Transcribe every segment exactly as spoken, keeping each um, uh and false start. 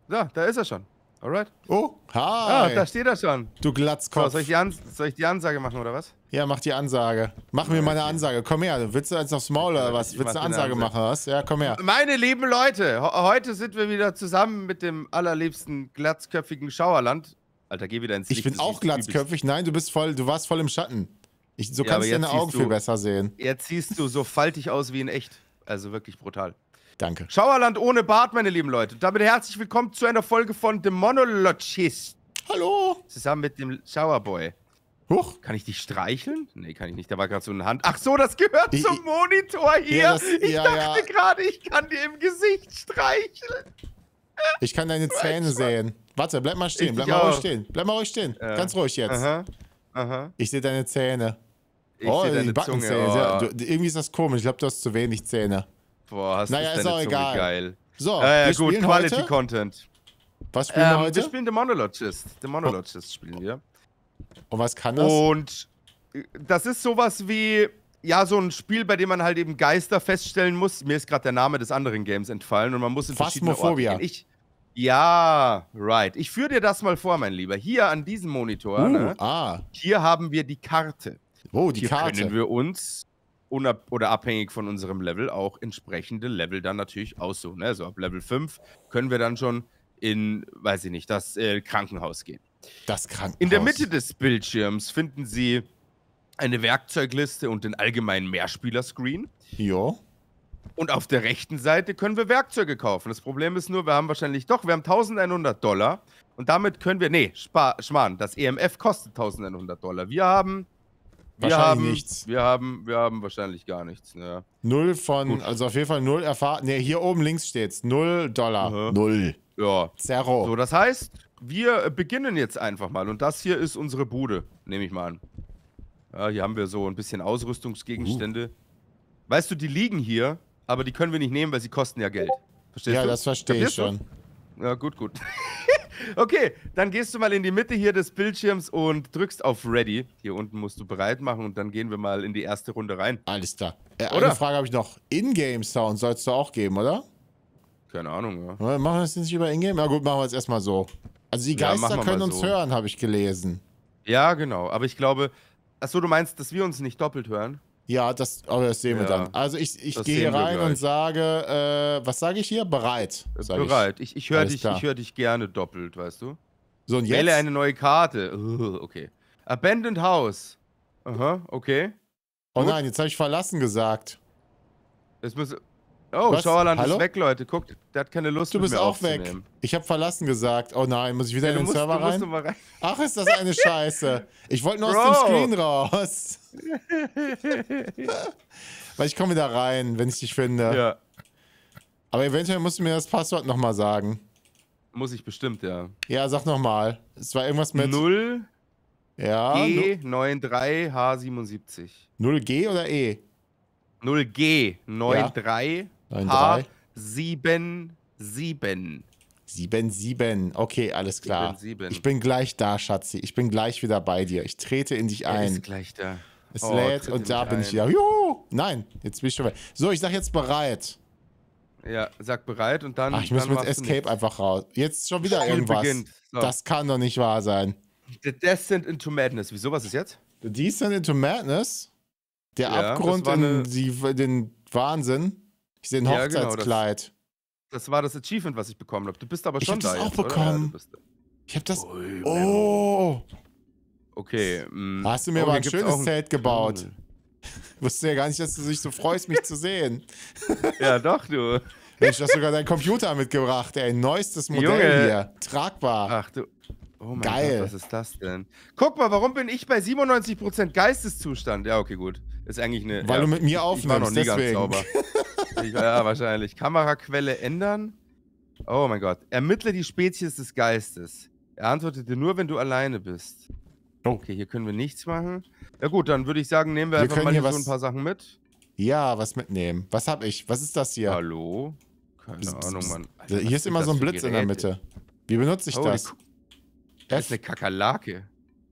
So, da ist er schon. Alright. Oh, hi. Ah, da steht er schon. Du Glatzkopf. So, soll ich, die An soll ich die Ansage machen, oder was? Ja, mach die Ansage. Mach mir mal eine Ansage. Komm her. Willst du eins aufs Maul oder was? Ich Willst du mach eine dir eine Ansage machen, oder was? Ja, komm her. Meine lieben Leute, ho heute sind wir wieder zusammen mit dem allerliebsten glatzköpfigen Schauerland. Alter, geh wieder ins Licht. Ich bin auch glatzköpfig. Nein, du bist voll, du warst voll im Schatten. Ich, so Ja, kannst du deine Augen du, viel besser sehen. Jetzt siehst du so faltig aus wie in echt. Also wirklich brutal. Danke. Schauerland ohne Bart, meine lieben Leute. Und damit herzlich willkommen zu einer Folge von The Monologist. Hallo. Zusammen mit dem Schauerboy. Huch. Kann ich dich streicheln? Nee, kann ich nicht. Da war gerade so eine Hand. Ach so, das gehört Ich, zum Monitor hier. Ja, das, ich ja, dachte ja. gerade, ich kann dir im Gesicht streicheln. Ich kann deine Zähne sehen. Warte, bleib mal stehen. Ich Bleib dich mal ruhig auch. stehen. Bleib mal ruhig stehen. Ja. Ganz ruhig jetzt. Aha. Aha. Ich sehe deine Zähne. Ich oh, seh die deine Backenzähne. Zunge. Ja, Oh. du, irgendwie ist das komisch. Ich glaube, du hast zu wenig Zähne. Boah, hast Naja, ist ist deine auch Zunge egal. geil. So, Äh, wir gut, spielen Quality heute. Content. Was spielen wir Ähm, heute? wir spielen The Monologist. The Monologist spielen wir. Und was kann das? Und das ist sowas wie, ja, so ein Spiel, bei dem man halt eben Geister feststellen muss. Mir ist gerade der Name des anderen Games entfallen und man muss in verschiedene Orte Phasmophobia. gehen. Ich, ja, right. Ich führe dir das mal vor, mein Lieber. Hier an diesem Monitor, Uh, ne, ah. hier haben wir die Karte. Oh, die Hier Karte. können wir uns, unab oder abhängig von unserem Level, auch entsprechende Level dann natürlich aussuchen. Ne? Also ab Level fünf können wir dann schon in, weiß ich nicht, das äh, Krankenhaus gehen. Das Krankenhaus. In der Mitte des Bildschirms finden Sie eine Werkzeugliste und den allgemeinen Mehrspieler-Screen. Jo. Und auf der rechten Seite können wir Werkzeuge kaufen. Das Problem ist nur, wir haben wahrscheinlich doch, wir haben eintausendeinhundert Dollar. Und damit können wir, nee, Spar, Schmarrn, das E M F kostet eintausendeinhundert Dollar. Wir haben, wir Wahrscheinlich haben, nichts. wir haben, wir haben wahrscheinlich gar nichts. Ja. Null von, Gut. also auf jeden Fall null erfahren. Ne, hier oben links steht's. Null Dollar. Aha. Null. Ja. Zero. So, das heißt, wir beginnen jetzt einfach mal. Und das hier ist unsere Bude, nehme ich mal an. Ja, hier haben wir so ein bisschen Ausrüstungsgegenstände. Uh. Weißt du, die liegen hier, aber die können wir nicht nehmen, weil sie kosten ja Geld. Verstehst ja, du? das verstehe ich Kapierst schon. du? Ja, gut, gut. Okay, dann gehst du mal in die Mitte hier des Bildschirms und drückst auf Ready. Hier unten musst du bereit machen und dann gehen wir mal in die erste Runde rein. Alles klar. Äh, Oder? eine Frage habe ich noch. Ingame-Sound sollst du auch geben, oder? Keine Ahnung, ja. Oder machen wir das nicht über Ingame? Na gut, machen wir es erstmal so. Also die Ja, Geister machen wir können mal uns so. hören, habe ich gelesen. Ja, genau. Aber ich glaube, achso, du meinst, dass wir uns nicht doppelt hören? Ja, das, aber das sehen wir Ja, dann. Also ich, ich das gehe hier sehen wir rein gleich. und sage, äh, was sage ich hier? Bereit. Sag Bereit. Ich, ich höre Alles dich, klar. ich hör dich gerne doppelt, weißt du? Ich. So, und jetzt? Wähle eine neue Karte. Uh, okay. Abandoned House. Aha, okay. oh Gut. nein, jetzt habe ich verlassen gesagt. Es muss. Oh, Was? Schauerland Hallo? ist weg, Leute. Guckt, der hat keine Lust Du mit bist mir auch weg. aufzunehmen. Ich habe verlassen gesagt. Oh nein, muss ich wieder Ja, in du den musst, Server du musst rein? noch mal rein. Ach, ist das eine Scheiße. Ich wollte nur aus Bro. dem Screen raus. Weil ich komme wieder rein, wenn ich dich finde. Ja, Aber eventuell musst du mir das Passwort nochmal sagen. muss ich bestimmt, ja. Ja, sag nochmal. Es war irgendwas mit null ja, G dreiundneunzig H siebenundsiebzig. null G oder E? null G dreiundneunzig H neunundneunzig. siebenundsiebzig. sieben sieben. Okay, alles klar. sieben sieben. Ich bin gleich da, Schatzi. Ich bin gleich wieder bei dir. Ich trete in dich Er ein. ist gleich da. Es Oh, lädt tritt und in da mich bin ich ein. wieder. Juhu! Nein, jetzt bin ich schon weg. So, ich sag jetzt bereit. Ja, sag bereit und dann. Ach, ich muss dann mit machst du Escape nichts. einfach raus. Jetzt schon wieder Spiel irgendwas. beginnt. So. Das kann doch nicht wahr sein. The Descent into Madness. Wieso, was ist jetzt? The Descent into Madness? Der Ja, Abgrund das war eine- in die, den Wahnsinn? Ich sehe ein Ja, genau, das- Hochzeitskleid. Das war das Achievement, was ich bekommen habe. Du bist aber Ich schon hab da das auch jetzt, oder? bekommen. Ja, du bist da. Ich hab das... Ui, Oh! Okay. mh. Hast du mir Oh, aber hier ein gibt's schönes auch ein Zelt gebaut. Tunnel. Wusste ja gar nicht, dass du dich so freust, mich zu sehen. Ja, doch, du. Mensch, du hast sogar deinen Computer mitgebracht, ey. Neuestes Modell Junge. hier. Tragbar. Ach du. Oh mein Geil. Gott, was ist das denn? Guck mal, warum bin ich bei siebenundneunzig Prozent Geisteszustand? Ja, okay, gut. Ist eigentlich eine. Weil ja, du mit mir Ich war noch aufnimmst, nie deswegen. ganz sauber. Ich, ja, wahrscheinlich. Kameraquelle ändern. Oh mein Gott. Ermittle die Spezies des Geistes. Er antwortete nur, wenn du alleine bist. Oh. Okay, hier können wir nichts machen. Ja gut, dann würde ich sagen, nehmen wir, Wir einfach können mal hier hier so was- ein paar Sachen mit. Ja, was mitnehmen. Was hab ich? Was ist das hier? Hallo? Keine Bzz, bzz, Ahnung, bzz. Mann. Alter, was Hier ist sind immer das so ein für Blitz in der Geräte? Mitte. Wie benutze ich Holy das? Ku- Das ist eine Kakerlake.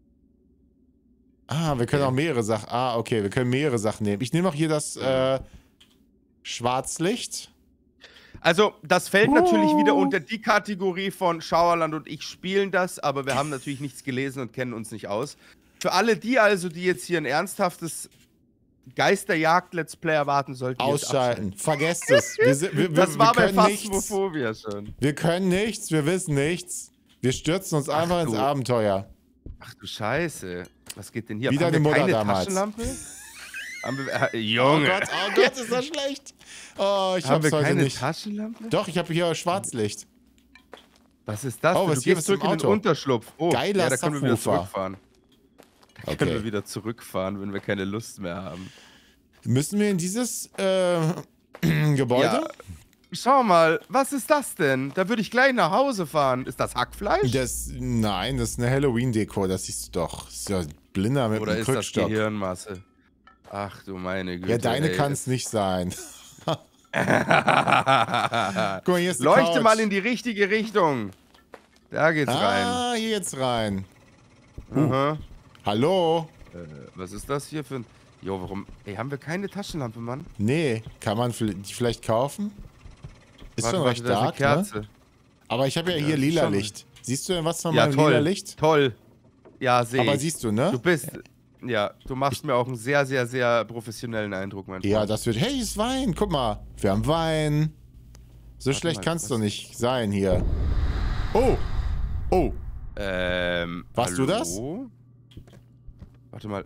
Ah, wir können Okay. auch mehrere Sachen. Ah, okay, wir können mehrere Sachen nehmen. Ich nehme auch hier das äh, Schwarzlicht. Also, das fällt Uh. natürlich wieder unter die Kategorie von Schauerland und ich spielen das, aber wir haben natürlich nichts gelesen und kennen uns nicht aus. Für alle die also, die jetzt hier ein ernsthaftes Geisterjagd-Let's Play erwarten sollten, Ausschalten. Vergesst es. Wir, wir, wir, das war wir bei können nichts. Phasmophobia schon. Wir können nichts, wir wissen nichts. Wir stürzen uns einfach Ach, ins du. Abenteuer. Ach du Scheiße. Was geht denn hier? Wie Haben deine wir Mutter keine damals. Taschenlampe? Haben wir, äh, Oh Junge. Gott, oh Gott, ist das schlecht. Oh, ich Haben hab's wir heute keine nicht. Taschenlampe? Doch, ich habe hier Schwarzlicht. Was ist das? Oh, denn? was du hier gehst ist im zurück in den Auto? Unterschlupf. Oh, Geiler ja, da können wir wieder Subwoofer. zurückfahren. Da Okay. können wir wieder zurückfahren, wenn wir keine Lust mehr haben. Müssen wir in dieses äh, Gebäude? Ja. Schau mal, was ist das denn? Da würde ich gleich nach Hause fahren. Ist das Hackfleisch? Das, nein, das ist eine Halloween-Deko, das siehst du doch. Das ist ja Blinder mit Oder einem ist das Krückstock. Gehirnmasse? Ach du meine Güte. Ja, deine ey. kann es nicht sein. Guck mal, hier ist die Leuchte Couch. mal in die richtige Richtung. Da geht's rein. Ah, hier geht's rein. Aha. Hallo? Äh, was ist das hier für ein... Jo, warum... Ey, haben wir keine Taschenlampe, Mann? Nee, kann man die vielleicht kaufen? Ist Warte, schon warte, recht da ist eine dark, ne? Kerze. Aber ich habe ja, Ja, hier das ist lila schon- Licht. Siehst du denn was von Ja, meinem toll. lila Licht? Toll. Ja, sehe Aber ich. siehst du, ne? Du bist... Ja, du machst mir auch einen sehr, sehr, sehr professionellen Eindruck, mein Freund. Ja, das wird... Hey, ist Wein. Guck mal. Wir haben Wein. So Warte schlecht mal, kannst du was- nicht sein hier. Oh. Oh. Ähm, Warst du das? hallo? Warte mal.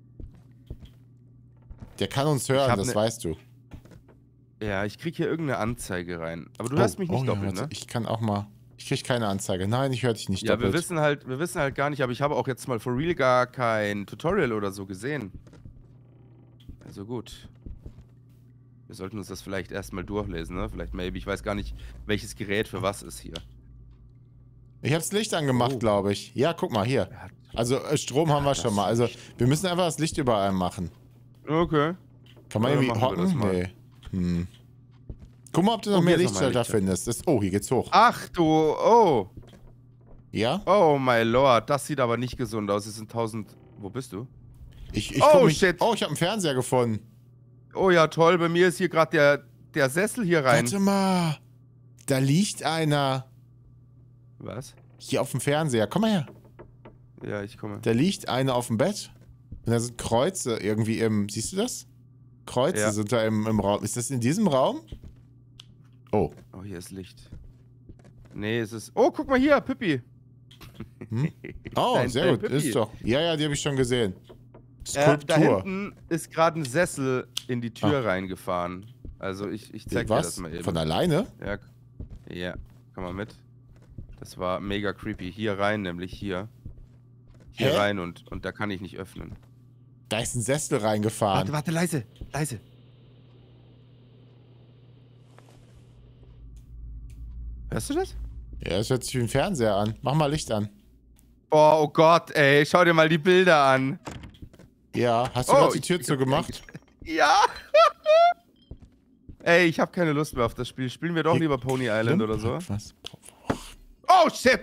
Der kann uns Ich hören, hab das ne- weißt du. Ja, ich krieg hier irgendeine Anzeige rein. Aber du Oh, hörst mich nicht oh, ja, doppelt, warte, ne? Ich kann auch mal... Ich krieg keine Anzeige. Nein, ich höre dich nicht Ja, doppelt. wir wissen halt, wir wissen halt gar nicht, aber ich habe auch jetzt mal for real gar kein Tutorial oder so gesehen. Also gut. Wir sollten uns das vielleicht erstmal durchlesen, ne? Vielleicht maybe, ich weiß gar nicht, welches Gerät für was ist hier. Ich hab's Licht angemacht, Oh. glaube ich. Ja, guck mal, hier. Ja, Also äh, Strom haben wir das schon mal. Also wir müssen einfach das Licht überall machen. okay. Kann man Ja, irgendwie machen wir das hocken? mal. Nee. Hm. Guck mal, ob du noch Oh, mehr hier ist noch mal Lichtschalter Lichtschalter. findest. Das, oh, hier geht's hoch. Ach du, oh. Ja? Oh my lord, das sieht aber nicht gesund aus. Es sind tausend... Wo bist du? Ich, ich Oh, guck mich, shit. Oh, ich habe einen Fernseher gefunden. Oh ja, toll, bei mir ist hier gerade der, der Sessel hier rein. Warte mal. Da liegt einer. Was? Hier auf dem Fernseher. Komm mal her. Ja, ich komme. Da liegt einer auf dem Bett. Und da sind Kreuze irgendwie im... Siehst du das? Kreuze Ja. sind da im, im Raum. Ist das in diesem Raum? Oh. Oh, hier ist Licht. Nee, es ist... Oh, guck mal hier, Pippi. Hm? Oh, Dein- sehr dein gut. Pippi. Ist doch. Ja, ja, die habe ich schon gesehen. Äh, da Skulptur. hinten ist gerade ein Sessel in die Tür reingefahren. Also ich, ich zeig dir das Was? mal eben. Von alleine? Ja, ja, komm mal mit. Das war mega creepy. Hier rein, nämlich hier. Hier Hä? rein und, und da kann ich nicht öffnen. Da ist ein Sessel reingefahren. Warte, warte, leise, leise. Hörst du das? Ja, das hört sich wie ein Fernseher an. Mach mal Licht an. Oh, oh Gott, ey, schau dir mal die Bilder an. Ja, hast du Oh, gerade die ich- Tür zugemacht? Ja. Ey, ich habe keine Lust mehr auf das Spiel. Spielen wir doch Hier lieber Pony Island oder so. Was? Oh, shit.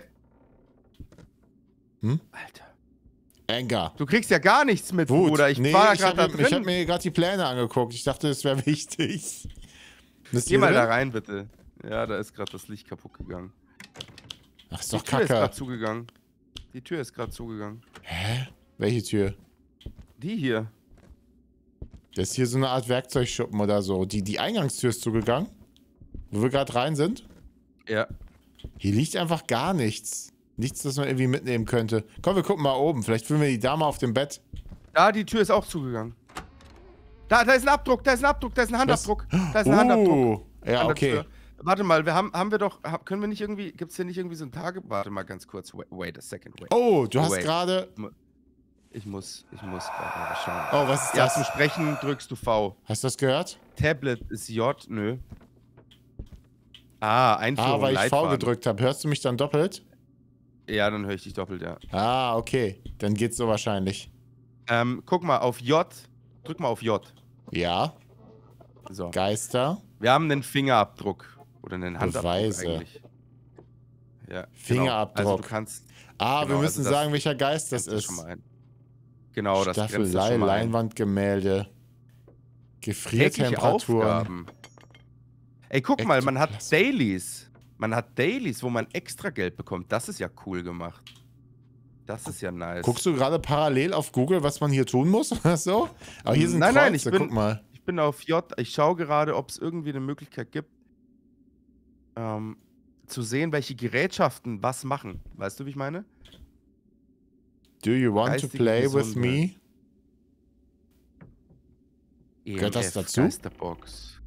Hm? Alter. Anger. Du kriegst ja gar nichts mit, Wut. Bruder. Ich nee, war ich gerade da habe hab drin. mir gerade die Pläne angeguckt. Ich dachte, das wäre wichtig. Bist du Geh mal drin? da rein, bitte. Ja, da ist gerade das Licht kaputt gegangen. Ach, ist Die doch Tür ist gerade kacke. zugegangen. Die Tür ist gerade zugegangen. Hä? Welche Tür? Die hier. Das ist hier so eine Art Werkzeugschuppen oder so. Die, die Eingangstür ist zugegangen. Wo wir gerade rein sind. Ja. Hier liegt einfach gar nichts. Nichts, das man irgendwie mitnehmen könnte. Komm, wir gucken mal oben. Vielleicht finden wir die Dame auf dem Bett. Da, die Tür ist auch zugegangen. Da, da ist ein Abdruck, da ist ein Abdruck, da ist ein Handabdruck. Da ist ein Handabdruck. Oh, ja, An der okay. Tür. Warte mal, wir haben, haben wir doch, ha- können wir nicht irgendwie, gibt es hier nicht irgendwie so ein Tage... Warte mal ganz kurz, wait, wait a second, wait. Oh, du hast Wait. gerade... Ich muss, ich muss gerade mal schauen. Oh, was ist Ja, das? zum Sprechen drückst du V. Hast du das gehört? Tablet ist J, nö. Ah, Einführung, Ah, weil ich V Leitfaden. gedrückt habe. Hörst du mich dann doppelt? Ja, dann höre ich dich doppelt, ja. Ah, okay. Dann geht's so wahrscheinlich. Ähm, guck mal, auf J, drück mal auf J. Ja, So. Geister. Wir haben einen Fingerabdruck. Oder einen Handabdruck Beweise. eigentlich. Ja, Fingerabdruck. Genau. Also du kannst... Ah, Genau, wir müssen also das- sagen, welcher Geist das kannst du ist. schon mal ein. Genau, das grenzt das Staffelei, schon mal ein. Leinwandgemälde. Tägliche Gefriertemperaturen. Aufgaben. Ey, guck mal, man hat Ektoplasma. Dailies. Man hat Dailies, wo man extra Geld bekommt. Das ist ja cool gemacht. Das ist ja nice. Guckst du gerade parallel auf Google, was man hier tun muss oder so? Aber hier sind Nein, Kreuze, nein, ich bin, guck mal. Ich bin auf J. Ich schaue gerade, ob es irgendwie eine Möglichkeit gibt, ähm, zu sehen, welche Gerätschaften was machen. Weißt du, wie ich meine? Do you want Geistige to play with Gesundheit. me? Gehört das E M F, dazu? Geisterbox.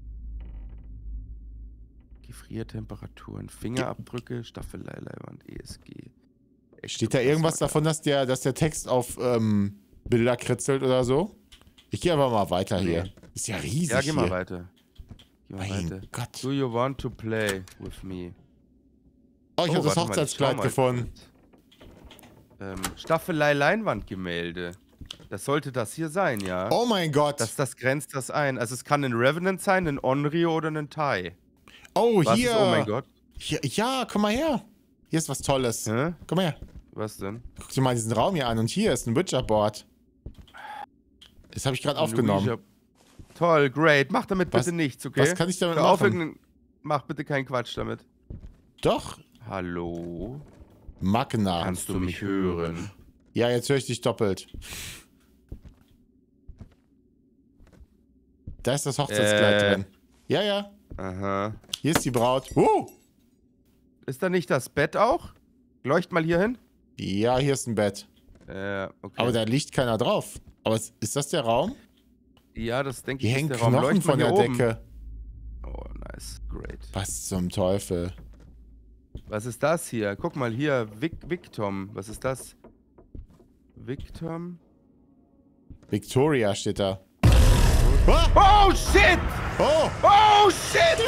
Gefriertemperaturen, Fingerabdrücke, Staffeleileiwand, E S G. Steht da irgendwas davon, dass der, dass der Text auf ähm, Bilder kritzelt oder so? Ich gehe aber mal weiter Nee. hier. Ist ja riesig Ja, geh mal hier. weiter. Geh mal Mein weiter. Gott. Do you want to play with me? Oh, ich habe das warte mal, ich schau Hochzeitskleid mal gefunden. kurz. Ähm, Staffelei Leinwandgemälde. Das sollte das hier sein, ja? Oh mein Gott. Das, das grenzt das ein. Also es kann ein Revenant sein, ein Onryo oder ein Tai. oh, Was hier. ist, oh mein Gott. hier. Ja, komm mal her. Hier ist was Tolles. Hä? Komm mal her. Was denn? Guck dir mal diesen Raum hier an. Und hier ist ein Witcherboard. Das habe ich gerade aufgenommen. Luigi. Toll, great. Mach damit Was- bitte nichts, okay? Was kann ich damit Hör auf, machen? irgendeinen- Mach bitte keinen Quatsch damit. Doch. Hallo? Magna. Kannst du mich hören? Ja, jetzt höre ich dich doppelt. Da ist das Hochzeitskleid Äh. drin. Ja, ja. Aha. Hier ist die Braut. Uh! Ist da nicht das Bett auch? Leucht mal hier hin. Ja, hier ist ein Bett. Äh, okay. Aber da liegt keiner drauf. Aber ist ist das der Raum? ja, das denke Hier ich hängen ist der Raum. Knochen Leucht mal von hier der oben. Decke. Oh, nice. Great. Was zum Teufel? Was ist das hier? Guck mal hier. Vic Victom. Was ist das? Victom? Victoria steht da. Oh, shit! Oh! Oh, shit!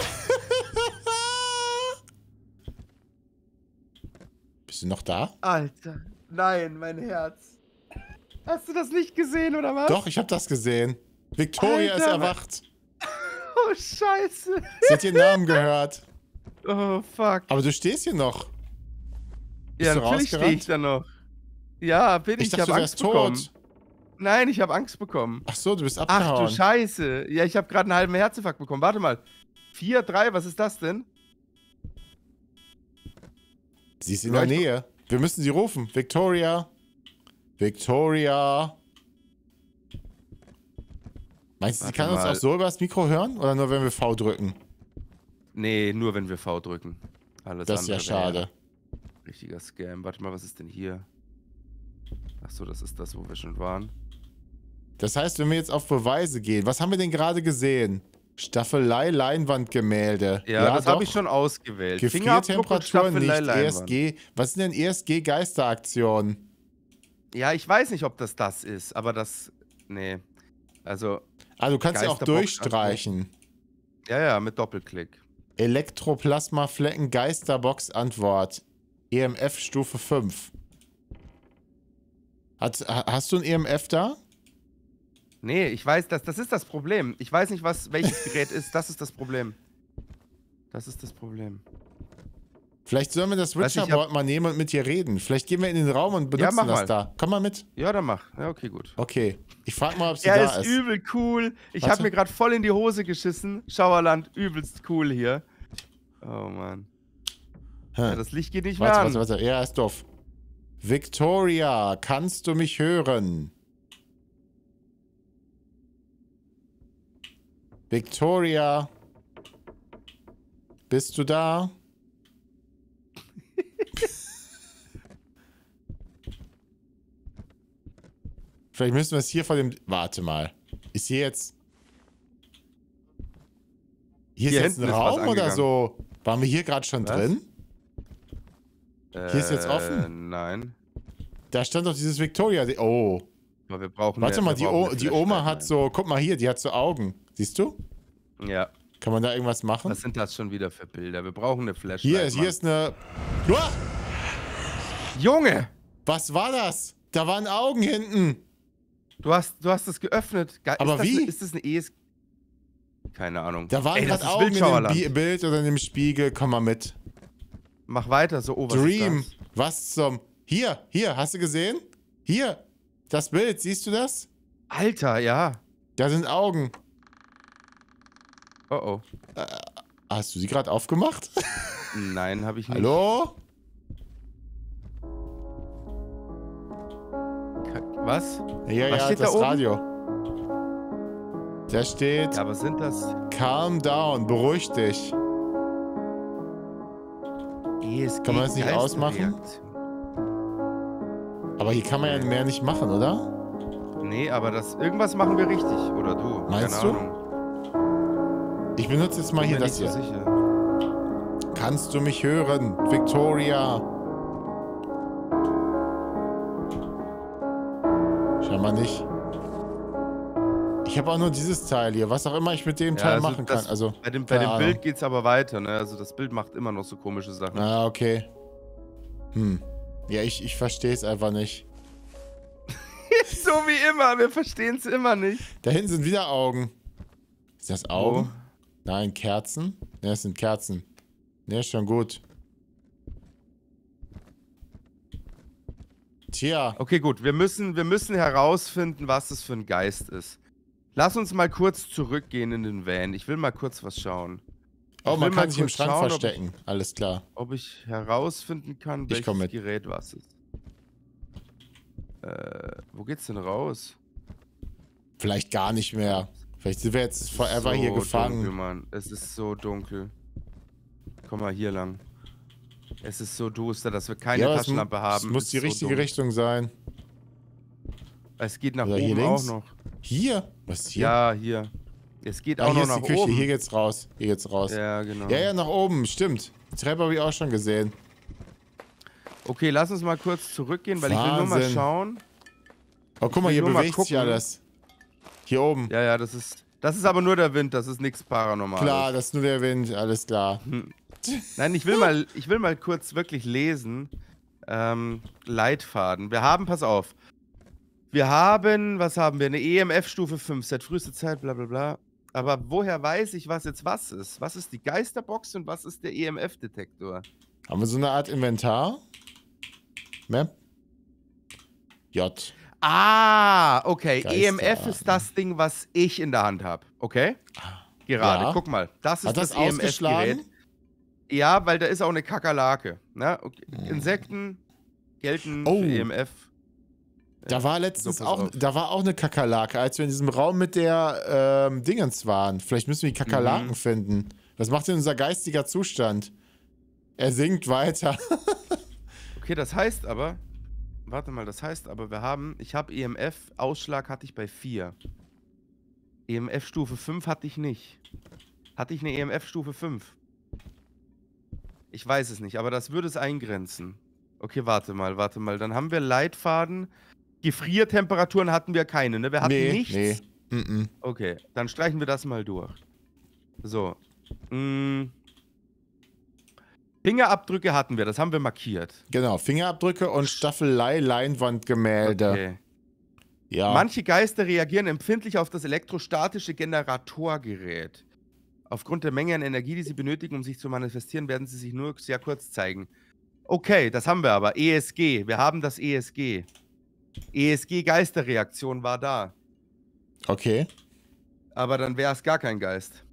Bist du noch da? Alter. Nein, mein Herz. Hast du das nicht gesehen, oder was? Doch, ich habe das gesehen. Victoria ist Alter, erwacht. Oh, scheiße. Sie hat ihren Namen gehört. Oh, fuck. Aber du stehst hier noch. Bist Ja, du natürlich stehe ich rausgerannt? da noch. Ja, bin ich. Ich dachte, hab du Angst wärst bekommen. tot. Nein, ich habe Angst bekommen. Ach so, du bist Ach abgehauen. du Scheiße. Ja, ich habe gerade einen halben Herzinfarkt bekommen. Warte mal. vier, drei, was ist das denn? Sie ist in der Leucht- Nähe. Wir müssen sie rufen. Victoria. Victoria. Meinst du, sie Warte kann uns mal. auch so über das Mikro hören? Oder nur, wenn wir V drücken? Nee, nur wenn wir V drücken. Alles Das ist ja andere schade. wäre richtiger Scam. Warte mal, was ist denn hier? Ach so, das ist das, wo wir schon waren. Das heißt, wenn wir jetzt auf Beweise gehen, was haben wir denn gerade gesehen? Staffelei, Leinwandgemälde. Ja, das habe doch. ich schon ausgewählt. Fingerabdruck und Gefriertemperatur nicht, Staffelei E S G. Was sind denn E S G-Geisteraktionen? Ja, ich weiß nicht, ob das das ist, aber das... Nee. Also, Ah, du kannst ja auch Geisterbox durchstreichen. ja, ja, mit Doppelklick. Elektroplasma-Flecken, Geisterbox, Antwort. E M F Stufe fünf. Hat, ha- hast du ein E M F da? Nee, ich weiß, das, das ist das Problem. Ich weiß nicht, was welches Gerät ist. Das ist das Problem. Das ist das Problem. Vielleicht sollen wir das Weißt du, ich Witcherboard mal nehmen und mit dir reden. Vielleicht gehen wir in den Raum und benutzen mach das mal. da. Komm mal mit. Ja, dann mach. Ja, okay, gut. Okay. Ich frag mal, ob sie Er da ist, ist. übel cool. Ich Warte. habe mir gerade voll in die Hose geschissen. Schauerland, übelst cool hier. Oh, Mann. Ja, Hm. das Licht geht nicht mehr Warte, an. warte, warte. Ja, ist doof. Victoria, kannst du mich hören? Victoria. Bist du da? Vielleicht müssen wir es hier vor dem... Warte mal. Ist hier jetzt... Hier, Hier ist jetzt ein hinten ist was Raum oder angegangen. so? Waren wir hier gerade schon Was? drin? Äh, Hier ist jetzt offen? Nein. Da stand doch dieses Victoria... Oh. Aber wir brauchen Warte eine, mal, wir die, brauchen o eine die Oma Flashlight hat rein. so... Guck mal hier, die hat so Augen. Siehst du? Ja. Kann man da irgendwas machen? Was sind das schon wieder für Bilder? Wir brauchen eine Flashlight. Hier, hier Mann. ist eine... Uah! Junge! Was war das? Da waren Augen hinten. Du hast, du hast es geöffnet. Ge Aber ist das wie? Eine, ist das eine E S G? Keine Ahnung. Da waren Ey, das gerade ist Augen in dem Wildschauerland. Bi Bild oder in dem Spiegel. Komm mal mit. Mach weiter, so, oh, was Dream. ist das? Was zum... Hier, hier, hast du gesehen? Hier, das Bild, siehst du das? Alter, ja. Da sind Augen. Oh, oh. Hast du sie gerade aufgemacht? Nein, habe ich nicht. Hallo? Was? Ja, Was ja, steht das da oben? Radio. Da steht, Ja, was sind das? calm down, beruhig dich. E S G Kann man das nicht ausmachen? Geisterreaktion. Aber hier kann man ja mehr nicht machen, oder? Nee, aber das irgendwas machen wir richtig. Oder du. Meinst Keine du? Ahnung. Ich benutze jetzt mal Bin hier mir das nicht hier. so sicher. Kannst du mich hören, Victoria? Scheinbar nicht. Ich habe auch nur dieses Teil hier, was auch immer ich mit dem Ja, Teil also machen das- kann. Also, Bei dem, bei keine dem Ahnung. Bild geht's aber weiter, ne? Also das Bild macht immer noch so komische Sachen. Ah, okay. Hm. Ja, ich, ich verstehe es einfach nicht. So wie immer, wir verstehen es immer nicht. Da hinten sind wieder Augen. Ist das Augen? Wo? Nein, Kerzen? Ne, das sind Kerzen. Ne, ist schon gut. Tja. Okay, gut, wir müssen, wir müssen herausfinden, was das für ein Geist ist. Lass uns mal kurz zurückgehen in den Van. Ich will mal kurz was schauen. Oh, Ich man will mal kann sich im kurz Schrank schauen, ob verstecken. Alles klar. Ob ich herausfinden kann, Ich komm welches mit. Gerät was ist. Äh, wo geht's denn raus? Vielleicht gar nicht mehr. Vielleicht sind wir jetzt forever so hier gefangen. Dunkel, Mann. Es ist so dunkel. Komm mal hier lang. Es ist so duster, dass wir keine Ja, aber es Taschenlampe mu- haben. Es muss Es die ist so richtige dunkel. Richtung sein. Es geht nach Oder hier oben links? auch noch. Hier? Was ist hier? Ja, hier. Es geht ah, auch hier noch ist die nach Küche. oben. Hier geht's raus. Hier geht's raus. Ja, genau. Ja, ja, nach oben. Stimmt. Die Treppe habe ich auch schon gesehen. Okay, lass uns mal kurz zurückgehen, weil ich will nur mal Wahnsinn. schauen. Oh, guck mal, will hier nur mal bewegt sich gucken. alles. Hier oben. Ja, ja, das ist. Das ist aber nur der Wind, das ist nichts Paranormales. Klar, das ist nur der Wind. Alles klar. Nein, ich will mal, ich will mal kurz wirklich lesen. Ähm, Leitfaden. Wir haben, pass auf. Wir haben, was haben wir? Eine E M F-Stufe fünf, seit frühester Zeit, bla bla bla. Aber woher weiß ich, was jetzt was ist? Was ist die Geisterbox und was ist der E M F-Detektor? Haben wir so eine Art Inventar? Map? J. Ah, okay. E M F Geisterarten. ist das Ding, was ich in der Hand habe. Okay? Gerade, Ja. guck mal. Das ist Hat das, das, E M F-Gerät. ausgeschlagen? Ja, weil da ist auch eine Kakerlake. Ne? Okay. Insekten gelten Oh. für E M F. Da war letztens So, pass auch, auf. da war auch eine Kakerlake, als wir in diesem Raum mit der ähm, Dingens waren. Vielleicht müssen wir die Kakerlaken Mhm. finden. Was macht denn unser geistiger Zustand? Er sinkt weiter. Okay, das heißt aber, warte mal, das heißt aber, wir haben, ich habe E M F-Ausschlag hatte ich bei vier. E M F-Stufe fünf hatte ich nicht. Hatte ich eine E M F-Stufe fünf? Ich weiß es nicht, aber das würde es eingrenzen. Okay, warte mal, warte mal. Dann haben wir Leitfaden. Gefriertemperaturen hatten wir keine, ne? Wir hatten nee, nichts. nee. Mm-mm. Okay, dann streichen wir das mal durch. So. Mm. Fingerabdrücke hatten wir, das haben wir markiert. Genau, Fingerabdrücke und Staffelei, Leinwandgemälde. Okay. Ja. Manche Geister reagieren empfindlich auf das elektrostatische Generatorgerät. Aufgrund der Menge an Energie, die sie benötigen, um sich zu manifestieren, werden sie sich nur sehr kurz zeigen. Okay, das haben wir aber. E S G. Wir haben das E S G. E S G-Geisterreaktion war da. Okay. Aber dann wäre es gar kein Geist.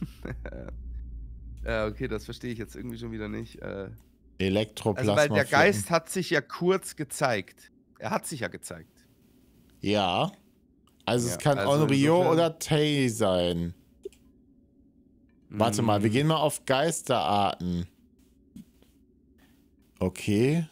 Ja, okay, das verstehe ich jetzt irgendwie schon wieder nicht. Äh, Elektroplasma. also, weil der Geist hat sich ja kurz gezeigt. Er hat sich ja gezeigt. Ja. Also Ja, es kann also Onryo insofern- oder Tay sein. Warte mal, wir Mm. gehen mal auf Geisterarten. Okay.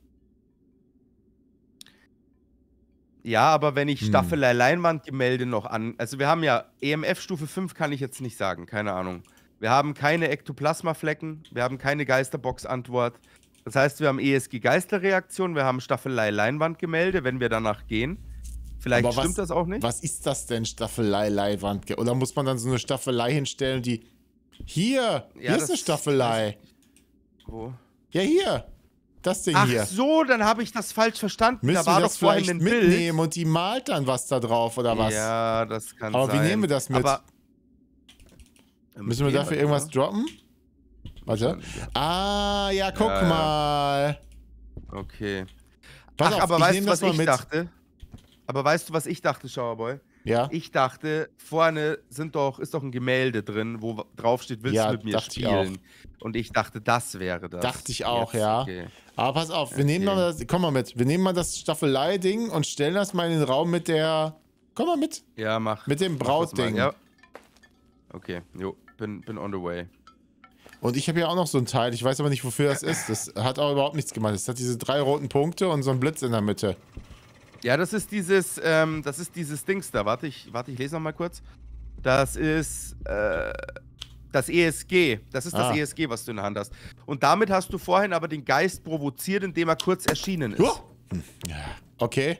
Ja, aber wenn ich Hm. Staffelei Leinwandgemälde noch an. Also wir haben ja E M F-Stufe fünf, kann ich jetzt nicht sagen, keine Ahnung. Wir haben keine Ektoplasmaflecken, wir haben keine Geisterbox-Antwort. Das heißt, wir haben E S G-Geisterreaktion, wir haben Staffelei Leinwandgemälde, wenn wir danach gehen. Vielleicht Aber was- stimmt das auch nicht. Was ist das denn, Staffelei, Leihwand? Oder muss man dann so eine Staffelei hinstellen, die... Hier! Hier Ja, ist eine das- Staffelei. Wo? Ja, hier. Das Ding Ach hier. so, dann habe ich das falsch verstanden. Müssen da war wir doch das vorhin vielleicht ein mitnehmen Bild. und die malt dann was da drauf, oder was? Ja, das kann Aber sein. wie nehmen wir das mit? Aber, Müssen wir dafür irgendwas droppen? Warte. Ah, ja, guck Ja, ja. mal. Okay. Pass Ach, auf, aber ich weißt nehm du, was das mal ich mit. dachte? Aber weißt du, was ich dachte, Schauerboy? Ja? Ich dachte, vorne sind doch, ist doch ein Gemälde drin, wo drauf steht, willst Ja, du mit mir dachte ich spielen? Und ich dachte, das wäre das. Dachte ich auch, Jetzt, ja. okay. Aber pass auf, wir Okay. nehmen mal das, komm mal mit, wir nehmen mal das Staffelei-Ding und stellen das mal in den Raum mit der, komm mal mit, Ja, mach. mit dem mach das Brautding. mal, Ja. Okay, jo, bin, bin on the way. Und ich habe ja auch noch so ein Teil, ich weiß aber nicht, wofür das ist. Das hat auch überhaupt nichts gemacht. Das hat diese drei roten Punkte und so einen Blitz in der Mitte. Ja, das ist dieses, ähm, das ist dieses Dings da. Warte, ich, warte, ich lese noch mal kurz. Das ist, äh, das E S G. Das ist Ah. das E S G, was du in der Hand hast. Und damit hast du vorhin aber den Geist provoziert, indem er kurz erschienen ist. Oh. Hm. Ja. Okay.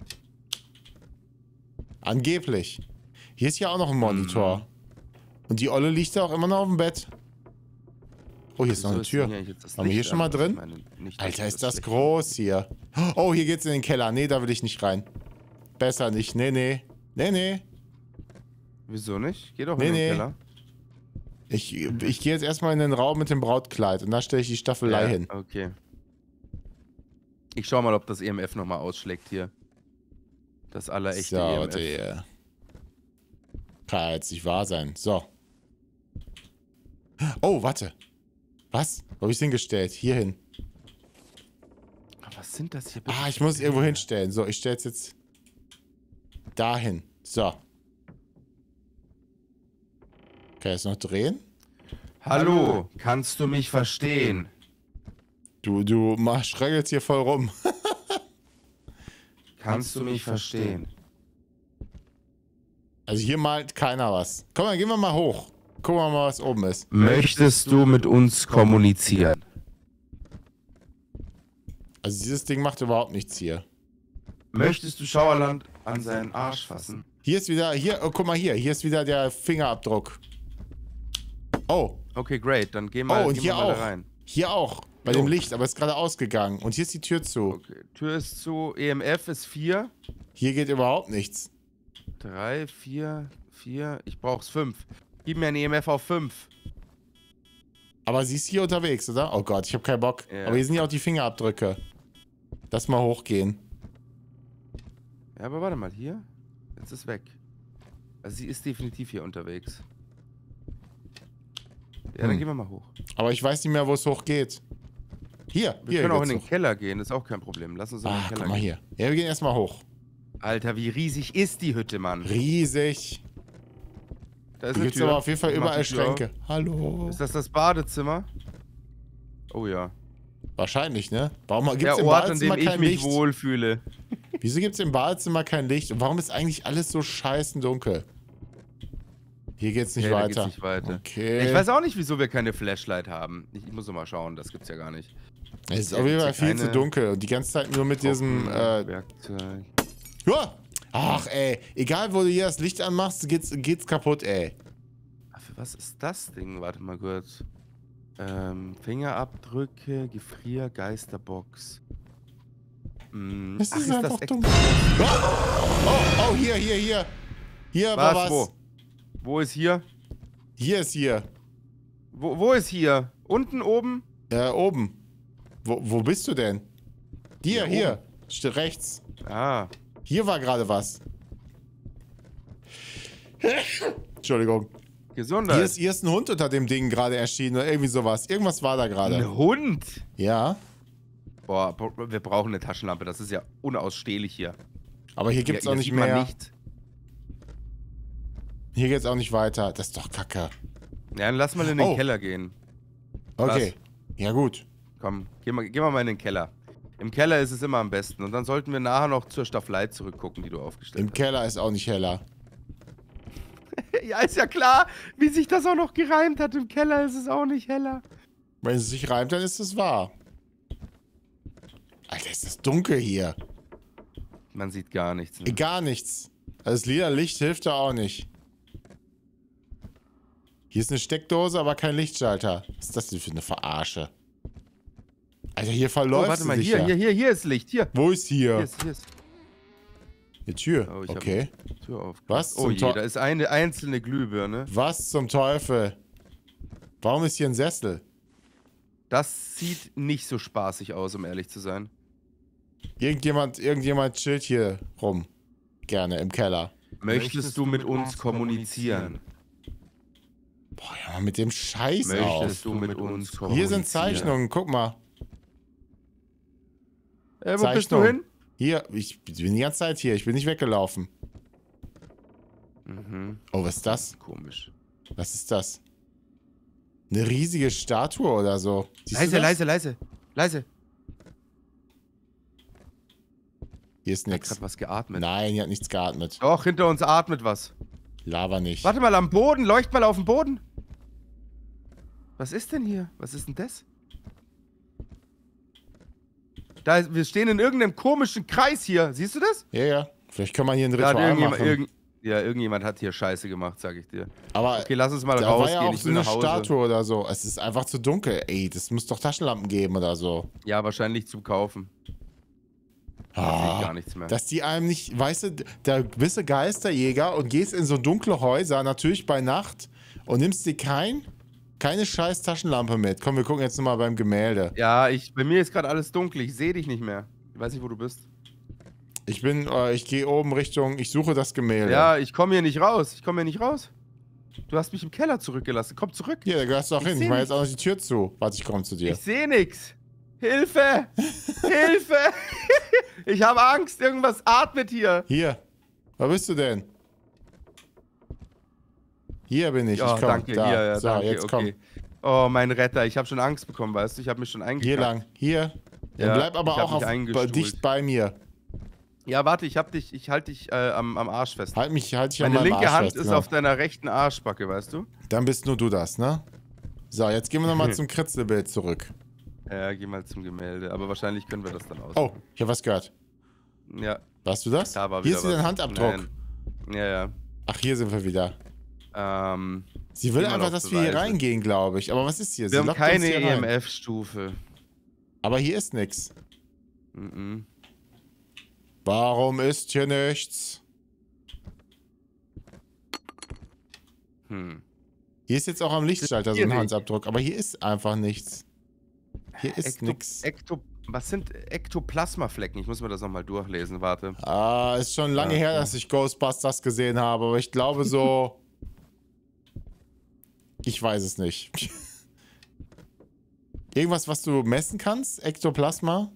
Angeblich. Hier ist ja auch noch ein Monitor. Mhm. Und die Olle liegt da auch immer noch auf dem Bett. Oh, hier ist Wieso noch eine ist Tür. denn hier eigentlich jetzt das Haben wir hier Licht schon mal an? drin? Ich meine nicht, dass Alter, ist das Licht- groß hier. Oh, hier geht's in den Keller. Nee, da will ich nicht rein. Besser nicht. Nee, nee. Nee, nee. Wieso nicht? Geh doch Nee, in den nee. Keller. Ich, ich gehe jetzt erstmal in den Raum mit dem Brautkleid und da stelle ich die Staffelei Ja, hin. okay. Ich schau mal, ob das E M F nochmal ausschlägt hier. Das allerechte So, E M F. der. Kann jetzt nicht wahr sein. So. Oh, warte. Was? Wo hab ich's hingestellt? Hier hin. Was sind das hier bitte? Ah, ich muss es irgendwo hinstellen. So, ich stelle es jetzt dahin. So. Kann ich es noch drehen? Hallo, kannst du mich verstehen? Du, du mach, schregelst hier voll rum. Kannst du mich verstehen? Also hier malt keiner was. Komm mal, gehen wir mal hoch. Gucken wir mal, was oben ist. Möchtest du mit uns kommunizieren? Also dieses Ding macht überhaupt nichts hier. Möchtest du Schauerland an seinen Arsch fassen? Hier ist wieder, hier, oh, guck mal hier. Hier ist wieder der Fingerabdruck. Oh, Okay, great, dann geh mal, oh, und geh hier mal da auch. rein. Hier auch. Bei Jo. dem Licht, aber ist gerade ausgegangen. Und hier ist die Tür zu. Okay, Tür ist zu, E M F ist vier. Hier geht überhaupt nichts. drei, vier, vier, ich brauch's fünf. Gib mir ein E M F auf fünf. Aber sie ist hier unterwegs, oder? Oh Gott, ich habe keinen Bock. Ja. Aber hier sind ja auch die Fingerabdrücke. Lass mal hochgehen. Ja, aber warte mal, hier? Jetzt ist weg. Also sie ist definitiv hier unterwegs. Ja, dann Hm. gehen wir mal hoch. Aber ich weiß nicht mehr, wo es hochgeht. Hier, Wir hier können auch in geht's den hoch. Keller gehen, ist auch kein Problem. Lass uns in den Ah, Keller guck mal gehen. hier. Ja, wir gehen erstmal hoch. Alter, wie riesig ist die Hütte, Mann? Riesig. Da ist Hier eine gibt's Tür. aber auf jeden Fall Ich mach überall die Tür auf. Schränke. Hallo. Ist das das Badezimmer? Oh ja. Wahrscheinlich, ne? Warum gibt's Der im Ort, an dem Badezimmer ich kein mich Licht? wohlfühle. Wieso gibt's im Badezimmer kein Licht? Und warum ist eigentlich alles so scheißen dunkel? Hier geht's nicht Okay, da weiter. geht's nicht weiter. Okay. Ich weiß auch nicht, wieso wir keine Flashlight haben. Ich, ich muss noch mal schauen, das gibt's ja gar nicht. Es ist Hier auf jeden Fall gibt's hier viel zu keine- dunkel. Und die ganze Zeit nur mit diesem, äh, Werkzeug. ja. Ach, ey. Egal, wo du hier das Licht anmachst, geht's, geht's kaputt, ey. Ah, für was ist das Ding? Warte mal kurz. Ähm, Fingerabdrücke, Gefrier, Geisterbox. Hm, Es ach, ist einfach das dunkel. Oh, oh, oh, hier, hier, hier. Hier war Was? was. Wo? Wo ist hier? Hier ist hier. Wo, wo ist hier? Unten, oben? Äh, oben. Wo, wo bist du denn? Hier, Hier hier. Steht rechts. Ah. Hier war gerade was. Entschuldigung. Gesundheit. Hier ist, hier ist ein Hund unter dem Ding gerade erschienen oder irgendwie sowas. Irgendwas war da gerade. Ein Hund? Ja. Boah, br- wir brauchen eine Taschenlampe. Das ist ja unausstehlich hier. Aber hier gibt's hier, auch hier nicht sieht man mehr. nichts. Hier geht's auch nicht weiter. Das ist doch kacke. Ja, dann lass mal in den Oh. Keller gehen. Okay. Ja, gut. Komm, geh mal, geh mal mal in den Keller. Im Keller ist es immer am besten. Und dann sollten wir nachher noch zur Staffelei zurückgucken, die du aufgestellt Im Keller ist auch nicht heller. hast. Ja, ist ja klar, wie sich das auch noch gereimt hat. Im Keller ist es auch nicht heller. Wenn es sich reimt, dann ist es wahr. Alter, ist das dunkel hier. Man sieht gar nichts. Ne? Gar nichts. Also das lila Licht hilft da auch nicht. Hier ist eine Steckdose, aber kein Lichtschalter. Was ist das denn für eine Verarsche? Alter, hier Oh, verläuft warte mal, sich hier, ja. hier, hier, hier ist Licht. Hier. Wo ist hier? Hier ist, hier ist Eine Tür. Oh, ich hab- Okay. die Tür auf. Was Oh zum je, Tor- da ist eine einzelne Glühbirne. Was zum Teufel? Warum ist hier ein Sessel? Das sieht nicht so spaßig aus, um ehrlich zu sein. Irgendjemand, irgendjemand chillt hier rum. Gerne, im Keller. Möchtest du mit uns kommunizieren? Boah, ja, mit dem Scheiß Möchtest auf. du mit uns kommunizieren? Hier sind Zeichnungen, guck mal. Äh, wo bist du hin? Hier, ich bin die ganze Zeit hier, ich bin nicht weggelaufen. Mhm. Oh, was ist das? Komisch. Was ist das? Eine riesige Statue oder so. Siehst du Leise, das? leise, leise, leise. Hier ist Hat nichts. grad was geatmet. Nein, hier hat nichts geatmet. Doch, hinter uns atmet was. Lava nicht. Warte mal, am Boden, leucht mal auf den Boden. Was ist denn hier? Was ist denn das? Da, ist- wir stehen in irgendeinem komischen Kreis hier. Siehst du das? Ja, ja. Vielleicht kann man hier ein Da hat Ritual irgendjemand, machen. irgend, ja, irgendjemand hat hier Scheiße gemacht, sag ich dir. Aber Okay, lass uns mal da war rausgehen. ja auch Ich so will eine nach Hause. Statue oder so. Es ist einfach zu dunkel. Ey, das muss doch Taschenlampen geben oder so. Ja, wahrscheinlich zum Kaufen. Da sehe ich Ah, gar nichts mehr. dass die einem nicht, weißt du, da bist du Geisterjäger und gehst in so dunkle Häuser, natürlich bei Nacht, und nimmst dir kein, keine scheiß Taschenlampe mit. Komm, wir gucken jetzt nochmal beim Gemälde. Ja, ich, bei mir ist gerade alles dunkel. Ich sehe dich nicht mehr. Ich weiß nicht, wo du bist. Ich bin, äh, ich gehe oben Richtung, ich suche das Gemälde. Ja, ich komme hier nicht raus. Ich komme hier nicht raus. Du hast mich im Keller zurückgelassen. Komm zurück. Hier, da gehörst du auch Ich hin. seh Ich mach jetzt nichts. auch noch die Tür zu. Warte, ich komme zu dir. Ich sehe nichts. Hilfe! Hilfe! Ich habe Angst. Irgendwas atmet hier. Hier. Wo bist du denn? Hier bin ich. Ja, ich komm. danke. Da. Hier, ja, so, danke. jetzt komm. Okay. Oh, mein Retter. Ich habe schon Angst bekommen, weißt du? Ich habe mich schon eingekackt. Hier lang. Hier. Dann Ja, bleib aber ich hab auch mich auf, eingestuhlt. dicht bei mir. Ja, warte. Ich hab dich. Ich halte dich äh, am, am Arsch fest. Halt mich, halt dich an Meine meinem linke Arsch Hand fest, ist genau. auf deiner rechten Arschbacke, weißt du? Dann bist nur du das, ne? So, jetzt gehen wir nochmal zum Kritzelbild zurück. Ja, geh mal zum Gemälde. Aber wahrscheinlich können wir das dann aus. Oh, ich habe was gehört. Ja, Warst du das? da war Hier wieder ist wieder was. ein Handabdruck. Nein. Ja, ja. Ach, hier sind wir wieder. Ähm, Sie will Geh mal einfach, auf dass zur wir hier Seite. reingehen, glaube ich. Aber was ist hier? Sie wir haben lockt uns keine hier E rein. M F-Stufe. Aber hier ist nichts. Mhm. Warum ist hier nichts? Hm. Hier ist jetzt auch am Lichtschalter so Hier ein nicht. Handabdruck, aber hier ist einfach nichts. Hier ist Ekto nichts. Ekto was sind Ektoplasmaflecken? Ich muss mir das nochmal durchlesen, warte. Ah, ist schon lange Ja, her, ja. dass ich Ghostbusters gesehen habe, aber ich glaube so. Ich weiß es nicht. Irgendwas, was du messen kannst? Ektoplasma?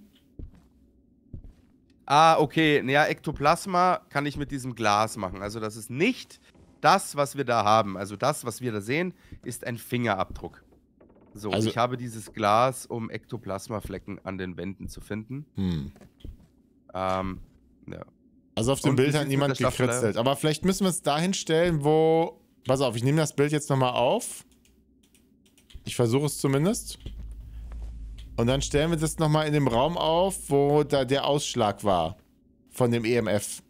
Ah, okay. Naja, Ektoplasma kann ich mit diesem Glas machen. Also das ist nicht das, was wir da haben. Also das, was wir da sehen, ist ein Fingerabdruck. So, Also- ich habe dieses Glas, um Ektoplasmaflecken an den Wänden zu finden. Hm. Ähm, ja. Also auf dem Und Bild wie hat sieht's mit niemand der Staffelei gekritzelt. Aber vielleicht müssen wir es dahin stellen, wo. Pass auf, ich nehme das Bild jetzt nochmal auf. Ich versuche es zumindest. Und dann stellen wir das nochmal in dem Raum auf, wo da der Ausschlag war. Von dem E M F.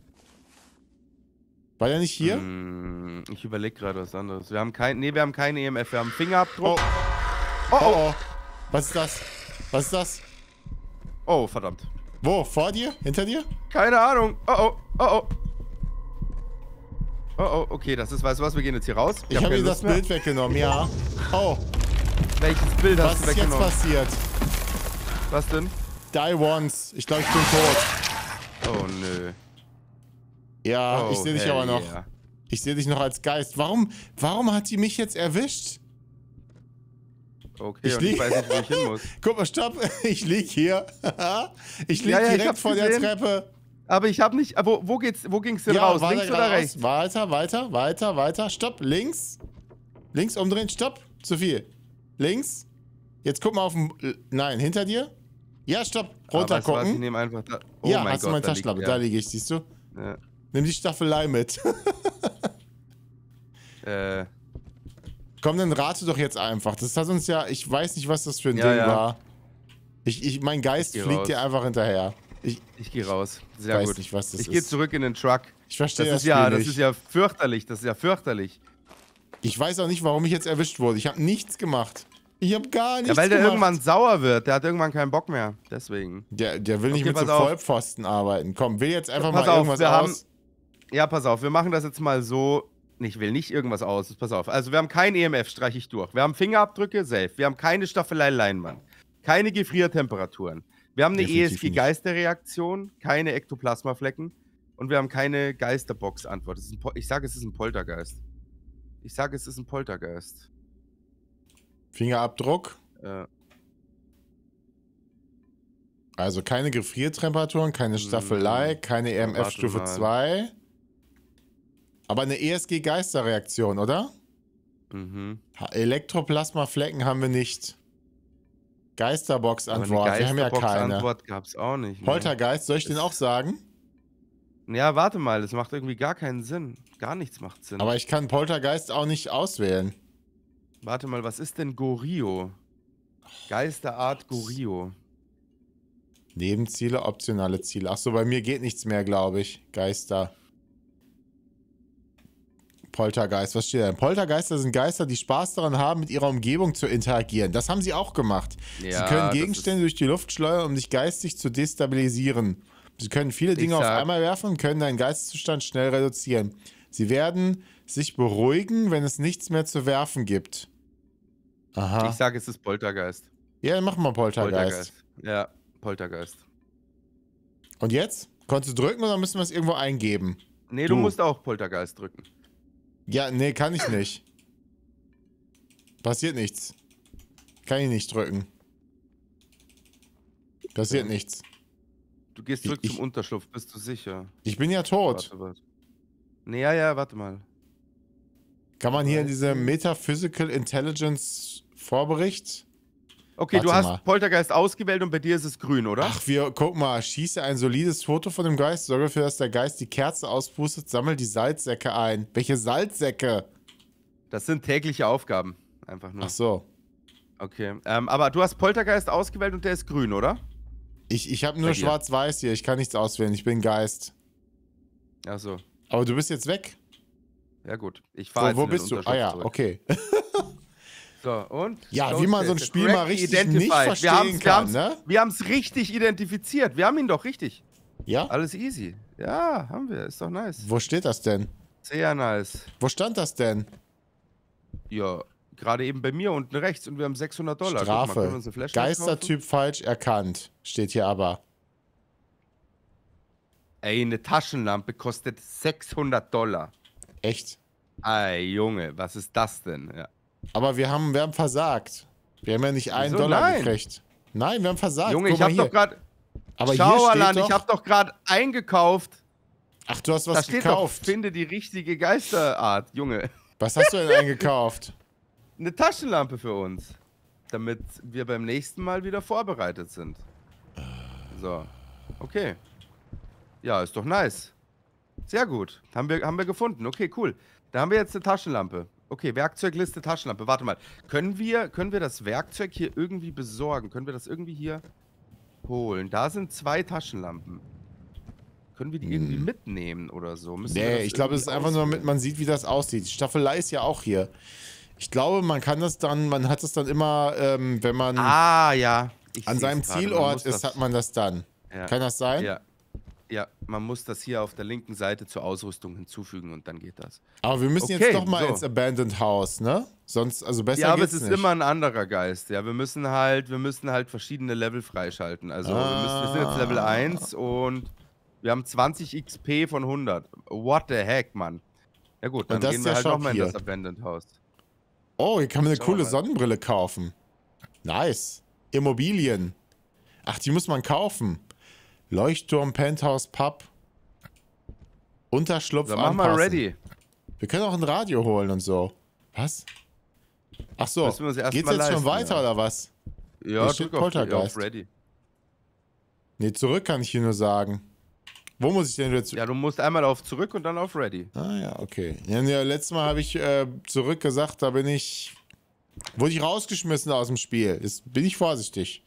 War der nicht hier? Hm, ich überlege gerade was anderes. Wir haben kein, nee, wir haben keinen E M F, wir haben einen Fingerabdruck. Oh, oh, oh. Was ist das? Was ist das? Oh, verdammt. Wo? Vor dir? Hinter dir? Keine Ahnung. Oh, oh, oh, oh. Oh, oh, okay, das ist, weißt du was, wir gehen jetzt hier raus. Ich hab habe keine dir das Lust mehr. Bild weggenommen, ja. Oh, Welches Bild was hast du ist jetzt weggenommen? passiert? Was denn? Die once. Ich glaube, ich bin tot. Oh, nö. Ja, Oh, ich sehe dich hell aber noch. yeah. Ich sehe dich noch als Geist. Warum, warum hat die mich jetzt erwischt? Okay, Ich und ich lieg- weiß nicht, wo ich hin muss. Guck mal, stopp. Ich lieg hier. Ich lieg Ja, ja, ich direkt hab's vor der gesehen. Treppe. Aber ich habe nicht. Wo, wo geht's? Wo ging's denn Ja, raus? weiter Links oder geradeaus. rechts? Weiter, weiter, weiter, weiter. Stopp. Links. Links umdrehen. Stopp. Zu viel. Links. Jetzt guck mal auf den. Nein, hinter dir. Ja, stopp. Runter Ah, weißt du was, ich gucken. nehme einfach da. Oh Ja, mein hast Gott, du meine da liegt Taschenlampe. er. Da liege ich, siehst du? Ja. Nimm die Staffelei mit. Äh, Komm, dann rate doch jetzt einfach. Das hat uns ja. Ich weiß nicht, was das für ein Ja, Ding ja. war. Ich, ich, mein Geist Ich geh fliegt raus. dir einfach hinterher. Ich, ich gehe raus. Sehr weiß gut. nicht, was das ich gehe ist. zurück in den Truck. ich verstehe Das das, ist ja, Spiel das nicht. ist ja fürchterlich. Das ist ja fürchterlich. Ich weiß auch nicht, warum ich jetzt erwischt wurde. Ich habe nichts gemacht. Ich habe gar nichts Ja, weil der gemacht. irgendwann sauer wird. Der hat irgendwann keinen Bock mehr. Deswegen. Der, der will nicht Okay, mit so pass auf. Vollpfosten arbeiten. Komm, will jetzt einfach Pass mal auf, irgendwas wir haben- aus. Ja, pass auf. Wir machen das jetzt mal so. Ich will nicht irgendwas aus. Pass auf. Also, wir haben kein E M F, streiche ich durch. Wir haben Fingerabdrücke, safe. Wir haben keine Staffelei-Leinwand. Keine Gefriertemperaturen. Wir haben eine Definitiv E S nicht. G-Geisterreaktion. Keine Ektoplasmaflecken. Und wir haben keine Geisterbox-Antwort. Es ist ein Po- Ich sage, es ist ein Poltergeist. Ich sage, es ist ein Poltergeist. Fingerabdruck. Äh, Also keine Gefriertemperaturen, keine Staffelei, keine E M F warte Stufe mal. zwei. Aber eine E S G-Geisterreaktion, oder? mhm. Ha- Elektroplasmaflecken haben wir nicht. Geisterbox-Antwort, Aber eine wir haben ja keine. Geisterbox-Antwort gab es auch nicht. Ne? Poltergeist, soll ich den auch sagen? Ja, warte mal, das macht irgendwie gar keinen Sinn. Gar nichts macht Sinn. Aber ich kann Poltergeist auch nicht auswählen. Warte mal, was ist denn Gorio? Geisterart Gorio. Nebenziele, optionale Ziele. Achso, bei mir geht nichts mehr, glaube ich. Geister. Poltergeist, was steht da? Poltergeister sind Geister, die Spaß daran haben, mit ihrer Umgebung zu interagieren. Das haben sie auch gemacht. Ja, sie können das Gegenstände durch die Luft schleudern, um dich geistig zu destabilisieren. Sie können viele Dinge auf sag- einmal werfen und können deinen Geisteszustand schnell reduzieren. Sie werden sich beruhigen, wenn es nichts mehr zu werfen gibt. Aha. Ich sage, es ist Poltergeist. Ja, dann machen wir Poltergeist. Ja, Poltergeist. Und jetzt? Konntest du drücken oder müssen wir es irgendwo eingeben? Nee, du, Du. musst auch Poltergeist drücken. Ja, nee, kann ich nicht. Passiert nichts. Kann ich nicht drücken. Passiert Ja. nichts. Du gehst Ich- zurück ich- zum Unterschlupf, bist du sicher? Ich bin ja tot. Warte, warte. Nee, ja, ja, warte mal. Kann man hier in Weiß diese nicht. Metaphysical Intelligence Vorbericht? Okay, Warte du hast mal. Poltergeist ausgewählt und bei dir ist es grün, oder? Ach, wir, guck mal, schieße ein solides Foto von dem Geist, sorge dafür, dass der Geist die Kerze auspustet, sammel die Salzsäcke ein. Welche Salzsäcke? Das sind tägliche Aufgaben. Einfach nur. Ach so. Okay. Ähm, aber du hast Poltergeist ausgewählt und der ist grün, oder? Ich, ich habe nur Bei dir. schwarz-weiß hier, ich kann nichts auswählen, ich bin Geist. Achso. Aber du bist jetzt weg? Ja, gut. Ich Wo, fahre jetzt wo in den bist du? Ah Unterschlupf ja, zurück. okay. So, und? Ja, Close wie man so ein Data. Spiel mal Correctly richtig nicht identified. verstehen wir haben's, kann, wir haben's, ne? Wir haben es richtig identifiziert. Wir haben ihn doch richtig. Ja? Alles easy. Ja, haben wir. Ist doch nice. Wo steht das denn? Sehr nice. Wo stand das denn? Ja, gerade eben bei mir unten rechts und wir haben sechshundert Dollar. Guck mal, können wir Strafe. uns eine Flashlight kaufen? Geistertyp falsch erkannt. Steht hier aber. Ey, eine Taschenlampe kostet sechshundert Dollar. Echt? Ey, Junge, was ist das denn? Ja. Aber wir haben, wir haben versagt. Wir haben ja nicht einen Wieso? Dollar Nein. gekriegt. Nein, wir haben versagt. Junge, Guck ich mal hab hier. doch gerade... Aber hier Schauerland, steht ich doch... hab doch gerade eingekauft. Ach, du hast Da was steht gekauft. doch, finde die richtige Geisterart, Junge. Was hast du denn eingekauft? Eine Taschenlampe für uns. Damit wir beim nächsten Mal wieder vorbereitet sind. So. Okay. Ja, ist doch nice. Sehr gut. Haben wir, haben wir gefunden. Okay, cool. Da haben wir jetzt eine Taschenlampe. Okay, Werkzeugliste, Taschenlampe. Warte mal. Können wir, können wir das Werkzeug hier irgendwie besorgen? Können wir das irgendwie hier holen? Da sind zwei Taschenlampen. Können wir die irgendwie Hm. mitnehmen oder so? Müssen wir Nee, das ich glaube, es ist irgendwie einfach nur, damit auswählen? man sieht, wie das aussieht. Die Staffelei ist ja auch hier. Ich glaube, man kann das dann, man hat es dann immer, ähm, wenn man Ah, ja. Ich an seh's seinem gerade. Man Zielort muss ist, das- hat man das dann. Ja. Kann das sein? Ja. Ja, man muss das hier auf der linken Seite zur Ausrüstung hinzufügen und dann geht das. Aber wir müssen Okay, jetzt doch mal so. ins Abandoned House, ne? Sonst, also besser Ja, aber es geht's ist nicht. immer ein anderer Geist. Ja, wir müssen halt, wir müssen halt verschiedene Level freischalten. Also wir, müssen, wir sind jetzt Level Ah. eins und wir haben zwanzig X P von hundert. What the heck, Mann. Ja gut, dann Und das gehen ist wir der halt Shop nochmal in hier. das Abandoned House. Oh, hier kann man eine Schauen wir coole mal. Sonnenbrille kaufen. Nice. Immobilien. Ach, die muss man kaufen. Leuchtturm, Penthouse, Pub. Unterschlupf So, mach mal anpassen. ready. Wir können auch ein Radio holen und so. Was? Ach so, Müssen wir uns erst geht's mal jetzt schon leisten, weiter ja. oder was? Ja, Hier steht drück auf, Poltergeist. auf ready. Nee, zurück kann ich hier nur sagen. Wo muss ich denn jetzt... Ja, du musst einmal auf zurück und dann auf ready. Ah ja, okay. Ja, ja, letztes Mal habe ich äh, zurück gesagt, da bin ich... Wurde ich rausgeschmissen aus dem Spiel. Jetzt bin ich vorsichtig.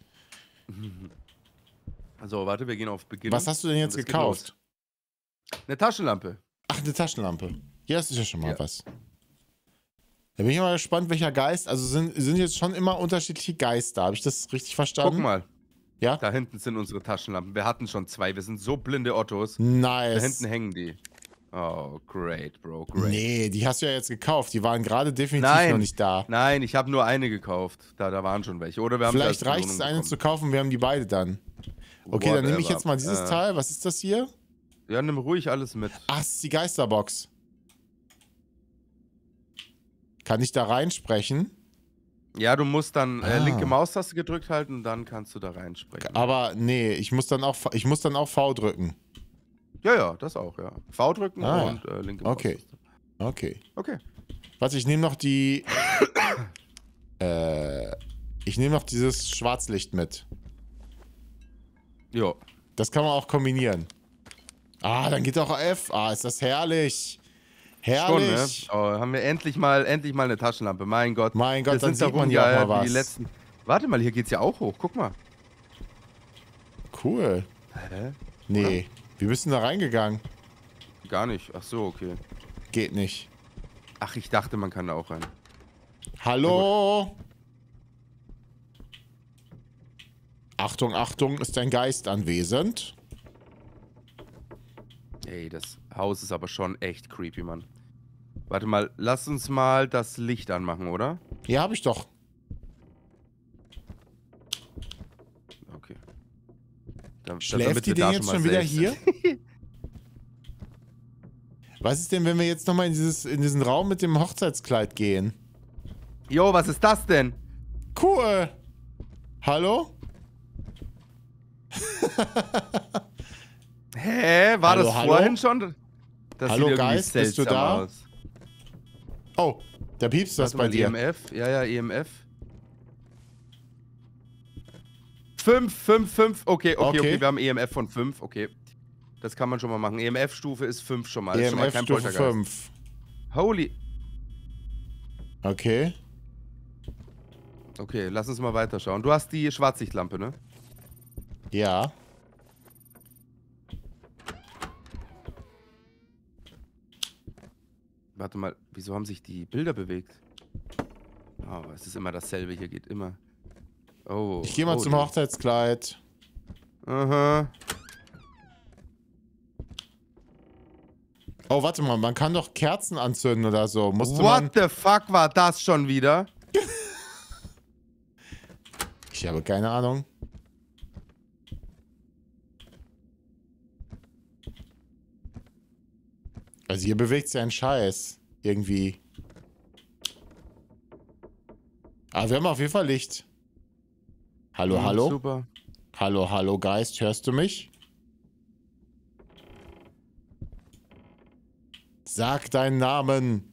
So, warte, wir gehen auf Beginn. Was hast du denn jetzt Und es geht gekauft? los. Eine Taschenlampe. Ach, eine Taschenlampe. Ja, das ist ja schon mal Ja. was. Da bin ich mal gespannt, welcher Geist... Also sind, sind jetzt schon immer unterschiedliche Geister. Habe ich das richtig verstanden? Guck mal, Ja? da hinten sind unsere Taschenlampen. Wir hatten schon zwei. Wir sind so blinde Ottos. Da Nice. hinten hängen die. Oh, great, Bro, great. Nee, die hast du ja jetzt gekauft. Die waren gerade definitiv Nein. noch nicht da. Nein, ich habe nur eine gekauft. Da, da waren schon welche. Oder wir haben Vielleicht sie als reicht es, Belohnung eine bekommen. zu kaufen, wir haben die beide dann. Okay, dann nehme ich Whatever. jetzt mal dieses Äh, Teil. Was ist das hier? Ja, nimm ruhig alles mit. Ach, das ist die Geisterbox. Kann ich da reinsprechen? Ja, du musst dann äh, Ah. linke Maustaste gedrückt halten und dann kannst du da reinsprechen. Aber nee, ich muss dann auch, ich muss dann auch V drücken. Ja, ja, das auch, ja. V drücken Ah, und äh, linke okay. Maustaste. Okay. Okay. Was, ich nehme noch die... äh, ich nehme noch dieses Schwarzlicht mit. Jo. Das kann man auch kombinieren. Ah, dann geht auch F. Ah, ist das herrlich. Herrlich. Schon, ne? Oh, haben wir endlich mal, endlich mal eine Taschenlampe. Mein Gott. Mein Gott, Wir dann sind da sieht man hier auch rumgeeiert mal wie was. Die letzten. Warte mal, hier geht's ja auch hoch. Guck mal. Cool. Hä? Nee. Wie bist du denn da reingegangen? Gar nicht. Ach so, okay. Geht nicht. Ach, ich dachte, man kann da auch rein. Hallo? Achtung, Achtung, ist dein Geist anwesend? Ey, das Haus ist aber schon echt creepy, Mann. Warte mal, lass uns mal das Licht anmachen, oder? Ja, hab ich doch. Okay. Da, Schläft die denn jetzt schon wieder hier? Was ist denn, wenn wir jetzt nochmal in, dieses, in diesen Raum mit dem Hochzeitskleid gehen? Jo, was ist das denn? Cool. Hallo? Hä? War Hallo, das hallo? vorhin schon? Das Hallo, sieht irgendwie Geist, bist du seltsam da? aus. Oh, da piepst das Warte bei mal, dir. E M F? Ja, ja, E M F. fünf, fünf, fünf. Okay, okay, okay, Okay. wir haben E M F von fünf. Okay. Das kann man schon mal machen. E M F-Stufe ist fünf schon mal. Ist schon mal kein E M F-Stufe Poltergeist. fünf. Holy. Okay. Okay, lass uns mal weiterschauen. Du hast die Schwarzlichtlampe, ne? Ja. Warte mal, wieso haben sich die Bilder bewegt? Oh, es ist immer dasselbe. Hier geht immer. Oh. Ich gehe mal oh, zum die- Hochzeitskleid. Aha. Oh, warte mal, man kann doch Kerzen anzünden oder so. Musste What man... the fuck war das schon wieder? Ich habe keine Ahnung. Also hier bewegt sich ein Scheiß. Irgendwie. Aber wir haben auf jeden Fall Licht. Hallo, Hm, hallo? Super. Hallo, hallo, Geist, hörst du mich? Sag deinen Namen.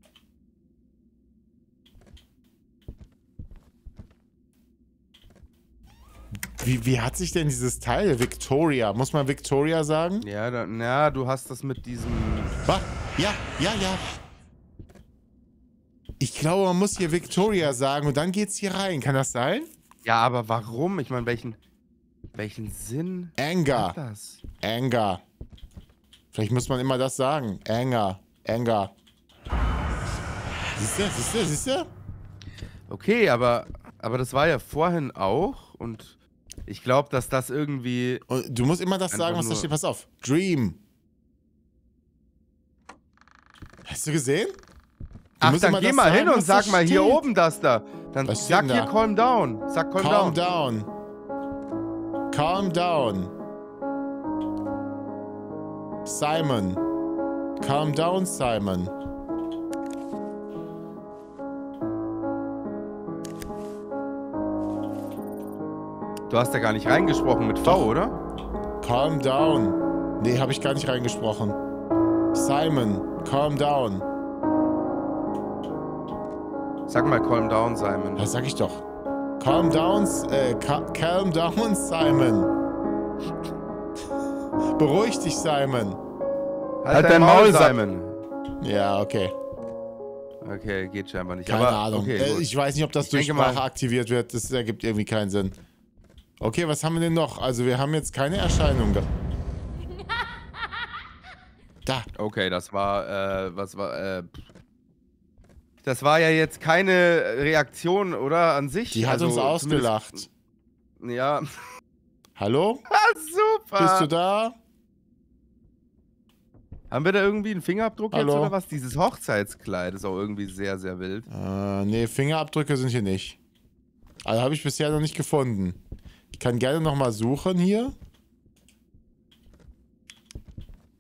Wie, wie hat sich denn dieses Teil? Victoria. Muss man Victoria sagen? Ja, da, na, du hast das mit diesem. Was? Ja, ja, ja. Ich glaube, man muss hier Victoria sagen und dann geht's hier rein. Kann das sein? Ja, aber warum? Ich meine, welchen. Welchen Sinn hat Anger. das? Anger. Vielleicht muss man immer das sagen. Anger. Anger. Siehst du? Siehst du? Siehst du? Okay, aber. Aber das war ja vorhin auch und ich glaube, dass das irgendwie. Und du musst immer das Einfach sagen, was da nur- steht. Pass auf. Dream. Hast du gesehen? Du Ach, musst dann immer geh das mal sagen, hin und was da sag mal hier steht. oben das da. Dann Was steht sag denn hier da? calm down. Sag calm, Calm down. down. Calm down. Simon. Calm down, Simon. Du hast da gar nicht reingesprochen mit V, Doch. oder? Calm down. Nee, habe ich gar nicht reingesprochen. Simon, calm down. Sag mal calm down, Simon. Das sag ich doch. Calm down, äh, ca calm down, Simon. Beruhig dich, Simon. Halt, dein Maul, Simon. Ja, okay. Okay, geht scheinbar nicht. Keine aber, Ahnung. Okay, äh, gut. ich weiß nicht, ob das Ich durch denke mal- Sprache aktiviert wird. Das ergibt irgendwie keinen Sinn. Okay, was haben wir denn noch? Also wir haben jetzt keine Erscheinung. ge- Da. Okay, das war, äh, was war, äh, pff. Das war ja jetzt keine Reaktion, oder, an sich? Die hat Also uns zumindest- ausgelacht. Ja. Hallo? Super. Bist du da? Haben wir da irgendwie einen Fingerabdruck jetzt Hallo? oder was? Dieses Hochzeitskleid ist auch irgendwie sehr, sehr wild. Äh, nee, Fingerabdrücke sind hier nicht. Also habe ich bisher noch nicht gefunden. Ich kann gerne nochmal suchen hier.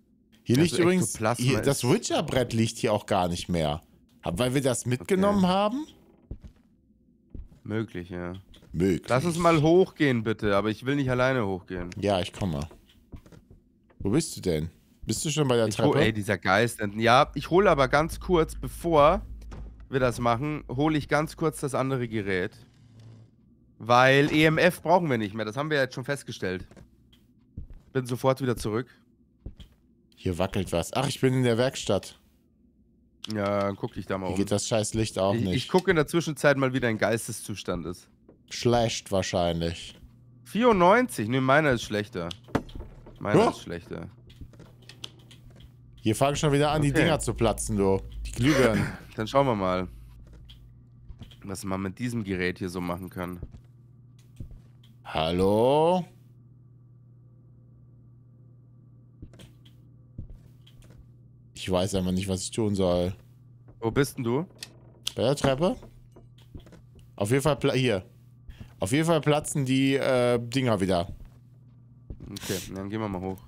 Hier liegt Also übrigens, Ektoplasma hier, das ist- Witcher-Brett liegt hier auch gar nicht mehr. Hab- Weil wir das mitgenommen Okay. haben? Möglich, ja. Möglich. Lass uns mal hochgehen, bitte. Aber ich will nicht alleine hochgehen. Ja, ich komme. Wo bist du denn? Bist du schon bei der Ich hol, Treppe? ey, dieser Geist. Ja, ich hole aber ganz kurz, bevor wir das machen, hole ich ganz kurz das andere Gerät. Weil E M F brauchen wir nicht mehr. Das haben wir jetzt schon festgestellt. Bin sofort wieder zurück. Hier wackelt was. Ach, ich bin in der Werkstatt. Ja, dann guck dich da mal Hier um. geht das scheiß Licht auch Ich, nicht. ich gucke in der Zwischenzeit mal, wie dein Geisteszustand ist. Schlecht wahrscheinlich. vierundneunzig? Ne, meiner ist schlechter. Meiner Oh. ist schlechter. Hier fangen schon wieder an, die Okay. Dinger zu platzen, du. Die Glühbirnen. Dann schauen wir mal, was man mit diesem Gerät hier so machen kann. Hallo? Ich weiß einfach nicht, was ich tun soll. Wo bist denn du? Bei der Treppe? Auf jeden Fall, pla- hier. Auf jeden Fall platzen die äh, Dinger wieder. Okay, dann gehen wir mal hoch.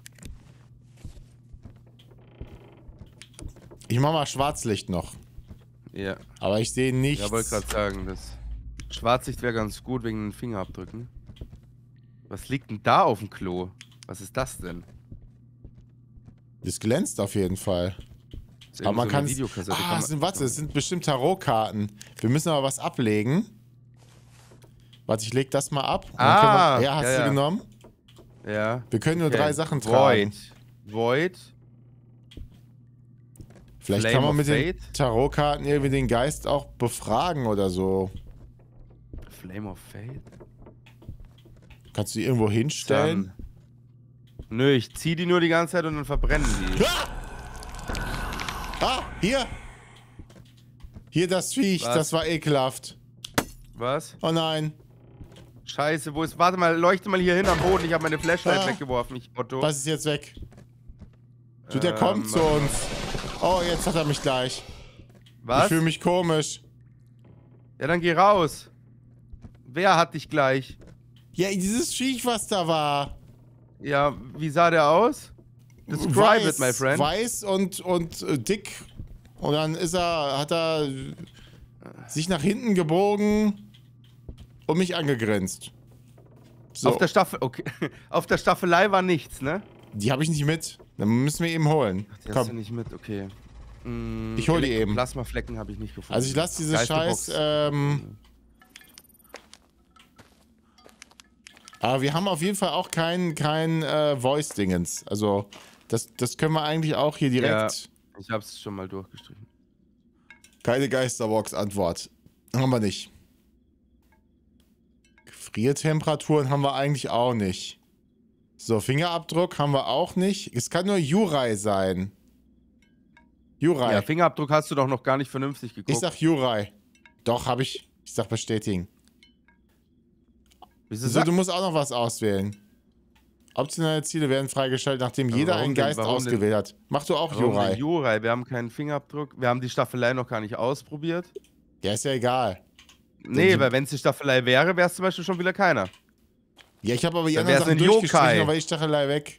Ich mach mal Schwarzlicht noch. Ja, Aber ich sehe nichts. ja, wollte gerade sagen, das Schwarzlicht wäre ganz gut wegen den Fingerabdrücken. Was liegt denn da auf dem Klo? Was ist das denn? Das glänzt auf jeden Fall. Das ist Aber irgendwie man so kann eine es. Videokassette. Ah, Kann das man- sind, warte, das sind bestimmt Tarotkarten. Wir müssen aber was ablegen. Warte, ich leg das mal ab. Und dann Ah, können wir, ja, hast ja, du ja. genommen? Ja. Wir können nur Okay. drei Sachen tragen. Void. Void. Vielleicht Flame kann man of mit den Fate? Tarotkarten irgendwie den Geist auch befragen oder so. Flame of Fate? Kannst du die irgendwo hinstellen? Dann. Nö, ich zieh die nur die ganze Zeit und dann verbrennen die. Ah! Ah, hier! Hier das Viech, Was? das war ekelhaft. Was? Oh nein. Scheiße, wo ist. Warte mal, leuchte mal hier hin am Boden. Ich habe meine Flashlight Ah. weggeworfen. Ich Otto. Was ist jetzt weg? Du, der Ähm, kommt zu uns. Oh, jetzt hat er mich gleich. Ich Was? fühle mich komisch. Ja, dann geh raus. Wer hat dich gleich? Ja, dieses Viech, was da war. Ja, wie sah der aus? Describe it, my friend. Weiß und, und äh, dick. Und dann ist er, hat er sich nach hinten gebogen und mich angegrinst. So, Auf der Staffel. Okay. Auf der Staffelei war nichts, ne? die habe ich nicht mit. Dann müssen wir eben holen. Die hast du Komm. nicht mit, okay. Mm, Ich hol die eben. Plasmaflecken habe ich nicht gefunden. Also ich lasse diese Geisterbox. Scheiß. Ähm, aber wir haben auf jeden Fall auch kein, kein äh, Voice-Dingens. Also das, das können wir eigentlich auch hier direkt. Ich hab's schon mal durchgestrichen. Keine Geisterbox-Antwort. Haben wir nicht. Gefriertemperaturen haben wir eigentlich auch nicht. So, Fingerabdruck haben wir auch nicht. Es kann nur Jurai sein. Jurai. Ja, Fingerabdruck hast du doch noch gar nicht vernünftig geguckt. ich sag Jurai. Doch, habe ich. Ich sag bestätigen. Wieso So, sag- du musst auch noch was auswählen. Optionale Ziele werden freigeschaltet, nachdem Aber jeder warum einen denn- Geist warum denn- ausgewählt hat. Mach du auch Warum denn Jurai. Jurai? Wir haben keinen Fingerabdruck. Wir haben die Staffelei noch gar nicht ausprobiert. Ja, ist ja egal. Nee, die- weil wenn es die Staffelei wäre, wäre es zum Beispiel schon wieder keiner. Ja, ich habe aber die Dann anderen wär's Sachen ein durchgestrichen, Yokai. aber ich Stachelei weg.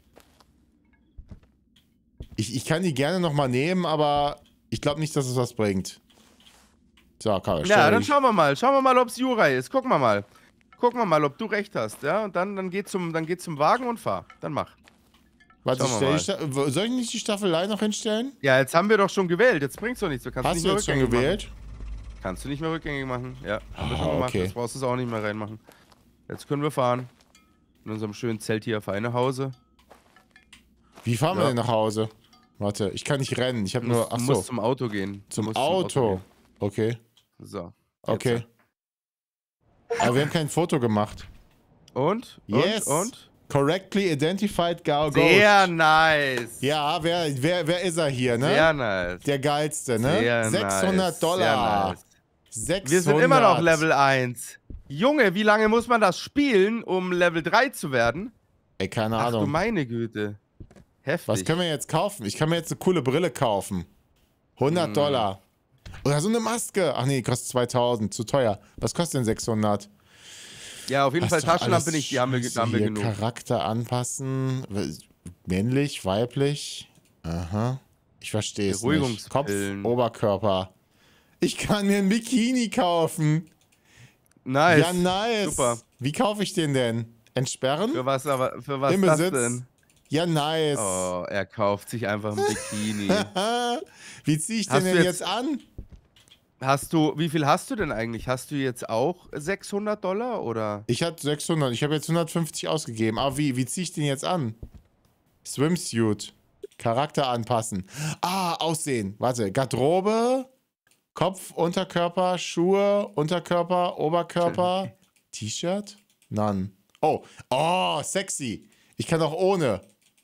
Ich, ich kann die gerne nochmal nehmen, aber ich glaube nicht, dass es was bringt. So, komm, Ja, stell dann dich. schauen wir mal. Schauen wir mal, ob es Jurai ist. Gucken wir mal. Gucken wir mal, ob du recht hast, ja? Und dann, dann, geh, zum, dann geh zum Wagen und fahr. Dann mach. Warte, schauen stell wir die Sta- wo- soll ich nicht die Staffelei noch hinstellen? Ja, jetzt haben wir doch schon gewählt. Jetzt bringt's doch nichts. Du kannst Hast nicht du mehr jetzt schon rückgängig gewählt? Machen. Kannst du nicht mehr rückgängig machen. Ja, haben wir Ah, schon gemacht. okay. Jetzt brauchst du es auch nicht mehr reinmachen. Jetzt können wir fahren. In unserem schönen Zelt hier auf eine Hause. Wie fahren wir Ja. denn nach Hause? Warte, ich kann nicht rennen. Ich habe Du musst, nur. du Achso, musst zum Auto gehen. Du zum musst Auto. Okay, gehen. So. okay. Jetzt. Aber wir haben kein Foto gemacht. Und? Yes. Und? Und? Correctly identified Gao Sehr Ghost. nice. Ja, wer, wer, wer ist er hier, ne? Sehr nice. Der geilste, ne? Sehr sechshundert nice. Dollar. Sehr nice. sechshundert. Wir sind immer noch Level eins. Junge, wie lange muss man das spielen, um Level drei zu werden? Ey, keine Ach du Ahnung. meine Güte. Heftig. Was können wir jetzt kaufen? Ich kann mir jetzt eine coole Brille kaufen. hundert Hm. Dollar. Oder so eine Maske. Ach nee, kostet zweitausend. Zu teuer. Was kostet denn sechshundert? Ja, auf jeden Das Fall ist doch Taschenlampe alles nicht, die haben wir, Scheiße da haben wir hier. genug. Charakter anpassen. Männlich, weiblich. Aha. Ich verstehe es nicht. Kopf, Beruhigungspillen. Oberkörper. Ich kann mir ein Bikini kaufen. Nice. Ja, nice. Super. Wie kaufe ich den denn? Entsperren? Für was aber, für was Im das Besitz? denn? Ja, nice. Oh, er kauft sich einfach ein Bikini. Wie ziehe ich den Hast du denn jetzt- jetzt an? Hast du, wie viel hast du denn eigentlich? Hast du jetzt auch sechshundert Dollar oder? Ich hatte sechshundert. Ich habe jetzt hundertfünfzig ausgegeben. Aber wie? Wie ziehe ich den jetzt an? Swimsuit. Charakter anpassen. Ah, Aussehen. Warte. Garderobe. Kopf, Unterkörper, Schuhe, Unterkörper, Oberkörper. T-Shirt? None. Oh. Oh, sexy. Ich kann auch ohne.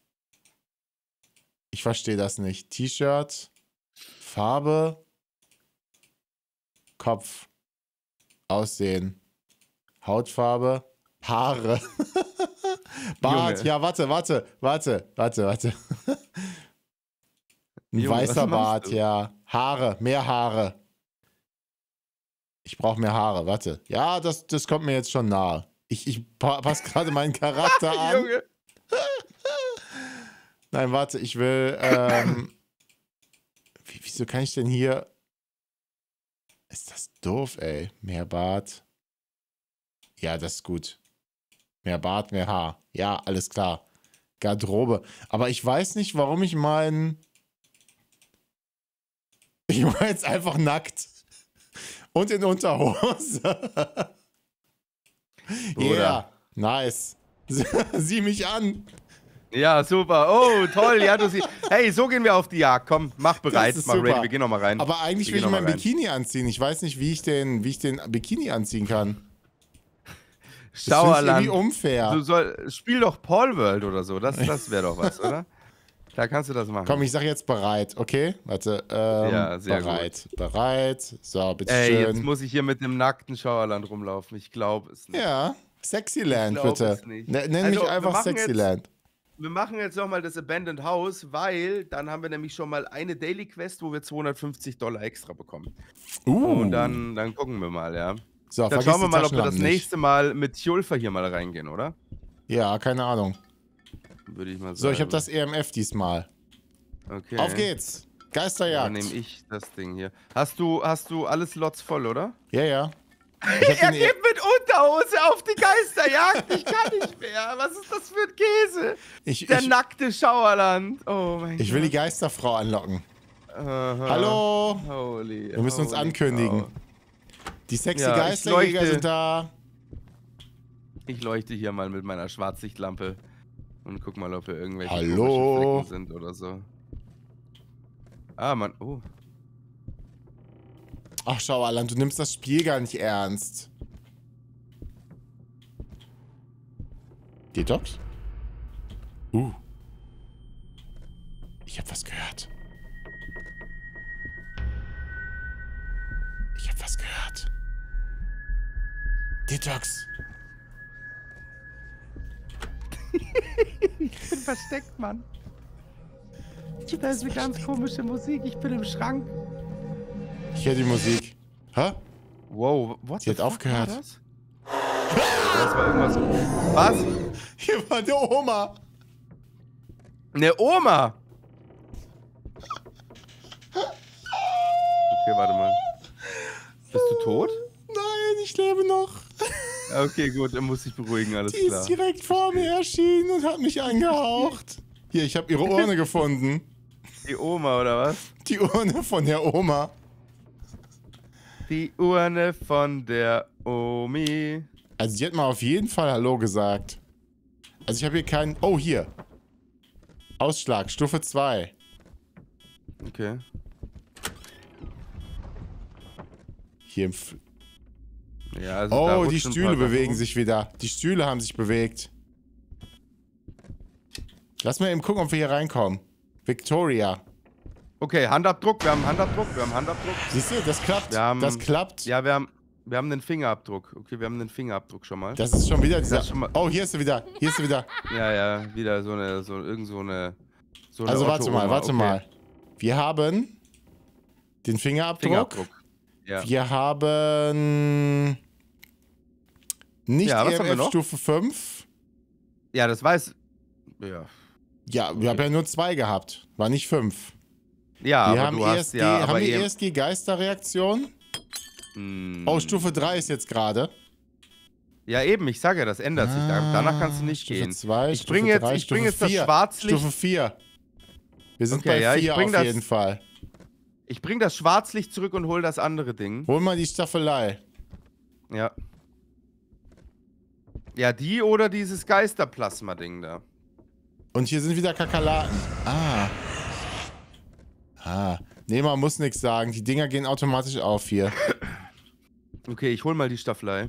Ich verstehe das nicht. T-Shirt. Farbe. Kopf. Aussehen. Hautfarbe. Haare. Bart. Junge. Ja, warte, warte, warte, warte, warte. Ein Junge, was weißer machst Bart, du? ja. Haare, mehr Haare. Ich brauche mehr Haare, warte. Ja, das, das kommt mir jetzt schon nahe. Ich, ich pa passe gerade meinen Charakter an. Junge. Nein, warte, ich will, ähm, wie, wieso kann ich denn hier, ist das doof, ey, mehr Bart, ja, das ist gut, mehr Bart, mehr Haar, ja, alles klar, Garderobe, aber ich weiß nicht, warum ich meinen, ich war jetzt einfach nackt und in Unterhose, Bruder. yeah, nice, sieh mich an. Ja, super. Oh, toll. Ja, du siehst. Hey, so gehen wir auf die Jagd. Komm, mach bereit, ist mach super. ready. Wir gehen noch mal rein. Aber eigentlich Wir will ich gehen noch mein mal rein. Bikini anziehen. Ich weiß nicht, wie ich den, wie ich den Bikini anziehen kann. Das finde ich Schauerland. irgendwie unfair. Du soll, spiel doch Paul World oder so. Das, das wäre doch was, oder? Da kannst du das machen. Komm, ich sag jetzt bereit, okay? Warte, ähm, Ja, sehr bereit, bereit. So, bitte Ey, schön. jetzt muss ich hier mit dem nackten Schauerland rumlaufen. Ich glaube es nicht. Ja, Sexyland, Ich glaub bitte. es nicht. Ne- Nenn Also, mich wir einfach machen jetzt- Sexyland. Wir machen jetzt nochmal das Abandoned House, weil dann haben wir nämlich schon mal eine Daily Quest, wo wir zweihundertfünfzig Dollar extra bekommen. Uh. Und dann, dann gucken wir mal, ja. so, Dann vergiss schauen wir die mal, ob wir das Taschenlampen nicht. nächste Mal mit Tjulfer hier mal reingehen, oder? Ja, keine Ahnung. Würde ich mal sagen. So, ich habe das E M F diesmal. Okay. Auf geht's. Dann Geisterjagd. nehme ich das Ding hier. Hast du, hast du alle Slots voll, oder? Ja, ja. Ich hab Er den E- geht mit Unterhose auf die Geisterjagd. Ich kann nicht mehr. Was ist das für ein Käse? ich, Der ich, nackte Schauerland. Oh mein ich will die Gott. Geisterfrau anlocken. Aha. Hallo. Holy, Wir müssen uns holy ankündigen. cow. Die sexy Ja, ich Geisterjäger leuchte. sind da. Ich leuchte hier mal mit meiner Schwarzlichtlampe und guck mal, ob hier irgendwelche Hallo? komischen Flecken sind oder so. Ah, Mann. Oh. Ach, schau, Alan, du nimmst das Spiel gar nicht ernst. Detox? Uh. Ich hab was gehört. Ich hab was gehört. Detox. Ich bin versteckt, Mann. Da ist eine ganz komische Musik. Ich bin im Schrank. Ich höre die Musik. Hä? Wow, what Sie the hat fuck aufgehört. war das? Das war irgendwas. Was? Hier war die Oma. Eine Oma! Okay, warte mal. Bist du tot? Nein, ich lebe noch. Okay, gut, dann muss ich beruhigen, alles Die klar. ist direkt vor mir erschienen und hat mich angehaucht. Hier, ich habe ihre Urne gefunden. Die Oma, oder was? Die Urne von der Oma. Die Urne von der Omi. Also sie hat mal auf jeden Fall Hallo gesagt. Also ich habe hier keinen... Oh, hier. Ausschlag, Stufe zwei. Okay. Hier im... F Ja, also da oh, die rutschen ein Stühle paar Sachen bewegen rum. sich wieder. Die Stühle haben sich bewegt. Lass mal eben gucken, ob wir hier reinkommen. Victoria. Okay, Handabdruck, wir haben Handabdruck, wir haben Handabdruck. Siehst du, das klappt. Wir haben- das klappt. Ja, wir haben, wir haben den Fingerabdruck. Okay, wir haben den Fingerabdruck schon mal. Das ist schon wieder dieser... Das ist schon mal- Oh, hier ist sie wieder. Hier ist sie wieder. Ja, ja, wieder so eine, so irgend so eine. So eine Also warte mal, Otto-Oma. warte Okay. mal. Wir haben den Fingerabdruck. Fingerabdruck. Ja. Wir haben nicht Ja, was haben wir E M F noch? Stufe fünf. Ja, das weiß. Ja. Ja, wir haben ja nur zwei gehabt. War nicht fünf. Ja, wir aber haben du E S hast G, ja... haben aber wir eben- E S G-Geisterreaktion? Hm. Oh, Stufe drei ist jetzt gerade. Ja, eben, ich sage ja, das ändert sich. Da- Danach kannst du nicht Stufe gehen. zwei, Ich Stufe bringe jetzt, drei, ich bring Stufe jetzt das vier, Schwarzlicht. Stufe vier. Wir sind Okay, bei ja, ich vier bring auf das- jeden Fall. Ich bring das Schwarzlicht zurück und hol das andere Ding. Hol mal die Staffelei. Ja. Ja, die oder dieses Geisterplasma-Ding da. Und hier sind wieder Kakerlaken. Ah. Ah. Nee, man muss nichts sagen. Die Dinger gehen automatisch auf hier. Okay, ich hol mal die Staffelei.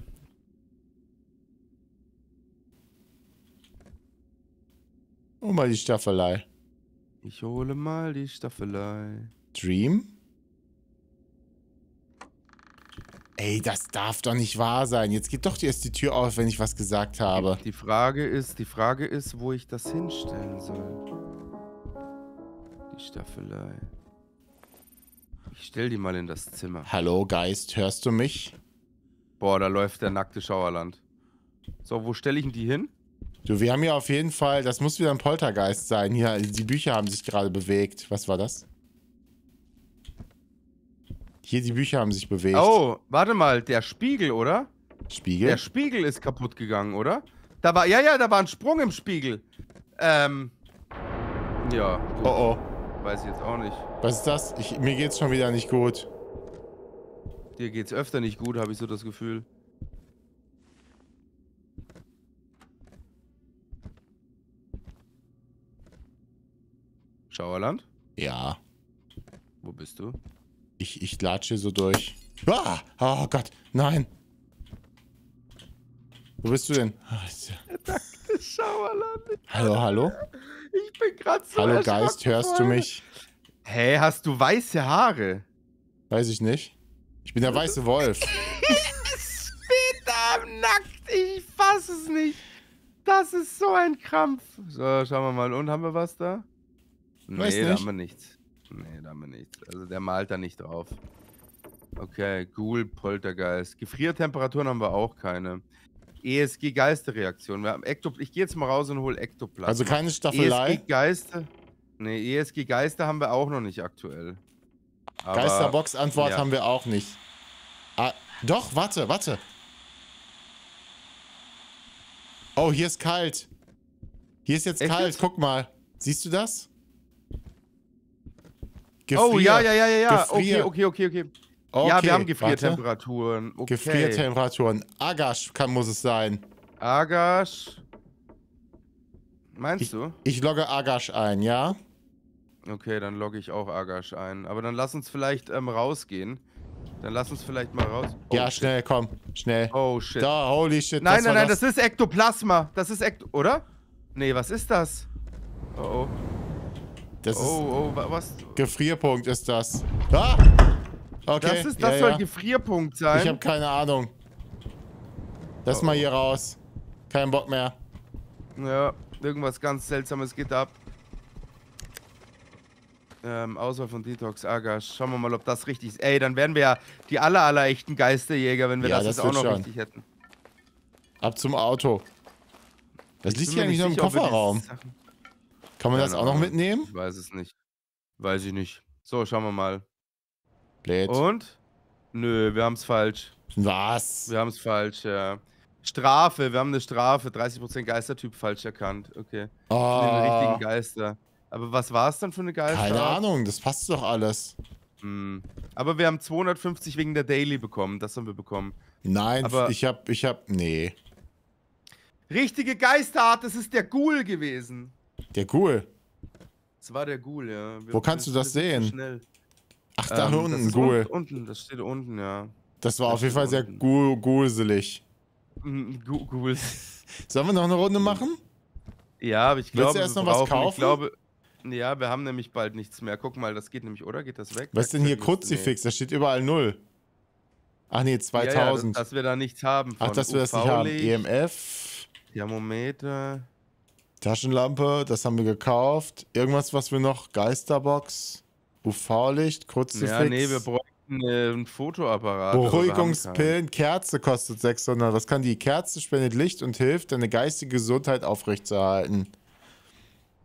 Hol mal die Staffelei. Ich hole mal die Staffelei. Dream? Ey, das darf doch nicht wahr sein. Jetzt geht doch erst die Tür auf, wenn ich was gesagt habe. Die Frage ist, die Frage ist, wo ich das hinstellen soll. Die Staffelei. Ich stell die mal in das Zimmer. Hallo, Geist, hörst du mich? Boah, da läuft der nackte Schauerland. So, wo stelle ich denn die hin? Du, wir haben hier auf jeden Fall, das muss wieder ein Poltergeist sein. Hier, die Bücher haben sich gerade bewegt. Was war das? Hier, die Bücher haben sich bewegt. Oh, warte mal, der Spiegel, oder? Spiegel? Der Spiegel ist kaputt gegangen, oder? Da war, ja, ja, da war ein Sprung im Spiegel. Ähm, ja. Gut. Oh, oh. Weiß ich jetzt auch nicht. Was ist das? Ich, mir geht's schon wieder nicht gut. Dir geht's öfter nicht gut, habe ich so das Gefühl. Schauerland? Ja. Wo bist du? Ich, ich latsche so durch. Ah! Oh Gott, nein. Wo bist du denn? Ah, ist ja- Nackte Schauerland. Hallo, hallo? Ich bin gerade so Hallo erschrocken Geist, hörst du vorhin. mich? Hä, hast du weiße Haare? Weiß ich nicht. Ich bin der weiße Wolf. Es steht da nackt. Ich fass es nicht. Das ist so ein Krampf. So, schauen wir mal. Und haben wir was da? Weiß Nee, da nicht. haben wir nichts. Nee, da haben wir nichts. Also der malt da nicht drauf. Okay, Ghoul, Poltergeist. Gefriertemperaturen haben wir auch keine. E S G-Geisterreaktion. Wir haben Ektop ich gehe jetzt mal raus und hole Ektoplasma. Also keine Staffelei. E S G-Geister. Nee, E S G-Geister haben wir auch noch nicht aktuell. Aber, Geisterbox-Antwort ja. haben wir auch nicht. Ah, doch, warte, warte. Oh, hier ist kalt. Hier ist jetzt Echt kalt, jetzt? guck mal. Siehst du das? Oh, ja, ja, ja, ja, ja. Gefrier. Okay, okay, okay, okay. Okay, Ja, wir haben warte. Gefriertemperaturen. Okay. Gefriertemperaturen. Agash kann, muss es sein. Agash. Meinst Ich, du? ich logge Agash ein, ja? Okay, dann logge ich auch Agash ein. Aber dann lass uns vielleicht ähm, rausgehen. Dann lass uns vielleicht mal raus. Oh, ja, shit. schnell, komm. Schnell. Oh, shit. Da, holy shit. nein, das nein, war nein, das ist Ektoplasma. Das ist Ekto... Oder? Nee, was ist das? Oh, oh. Das ist Oh, oh, wa- was? Gefrierpunkt ist das. Ah! Okay. Das, ist, das ja, soll ja. Gefrierpunkt sein. Ich habe keine Ahnung. Lass Oh, mal oh. hier raus. Kein Bock mehr. Ja, irgendwas ganz Seltsames geht ab. Ähm, Auswahl von Detox, Agash. Schauen wir mal, ob das richtig ist. Ey, dann wären wir ja die aller, aller echten Geisterjäger, wenn wir Ja, das, das jetzt auch wird noch schon. richtig hätten. Ab zum Auto. Was Ich liegt bin hier mir eigentlich noch im sicher, ob wir Kofferraum? diese Sachen- Kann man das Keine auch noch Ahnung. mitnehmen? Ich weiß es nicht. Weiß ich nicht. So, schauen wir mal. Blöd. Und? Nö, wir haben es falsch. Was? Wir haben es falsch, ja. Strafe, wir haben eine Strafe. dreißig Prozent Geistertyp falsch erkannt. Okay. Wir nehmen den Oh, richtigen Geister. Aber was war es dann für eine Geister? keine Ahnung, das passt doch alles. Hm. Aber wir haben zweihundertfünfzig wegen der Daily bekommen. Das haben wir bekommen. Nein, Aber- ich hab, ich hab, nee. Richtige Geisterart, das ist der Ghoul gewesen. Der Ghoul. Das war der Ghoul, ja. Wir, Wo kannst du wir das sind zu sehen? Schnell. Ach, da Ähm, unten, das ein ist Ghoul. un- Unten, das steht unten, ja. Das war das auf jeden steht Fall sehr unten. ghoul- ghulselig. Mhm, Gu- Ghoul. Sollen wir noch eine Runde machen? Ja, aber ich Willst du glaube, erst wir noch was brauchen- kaufen? Ich glaube, ja, wir haben nämlich bald nichts mehr. Guck mal, das geht nämlich, oder? Geht das weg? Was ist denn hier Werkzeugliste? Kruzifix? Da steht überall null. Ach nee, Nee. Ja, ja, dass, zweitausend. dass wir da nichts haben. Ach, von dass wir das nicht haben. U V-Licht, E M F, Thermometer. Taschenlampe, das haben wir gekauft. Irgendwas, was wir noch? Geisterbox, U V-Licht, Kruzifix. Ja, nee, wir bräuchten äh, einen Fotoapparat. aber wir haben Beruhigungspillen, Kerze kostet sechshundert. Was kann die Kerze? Spendet Licht und hilft, deine geistige Gesundheit aufrechtzuerhalten.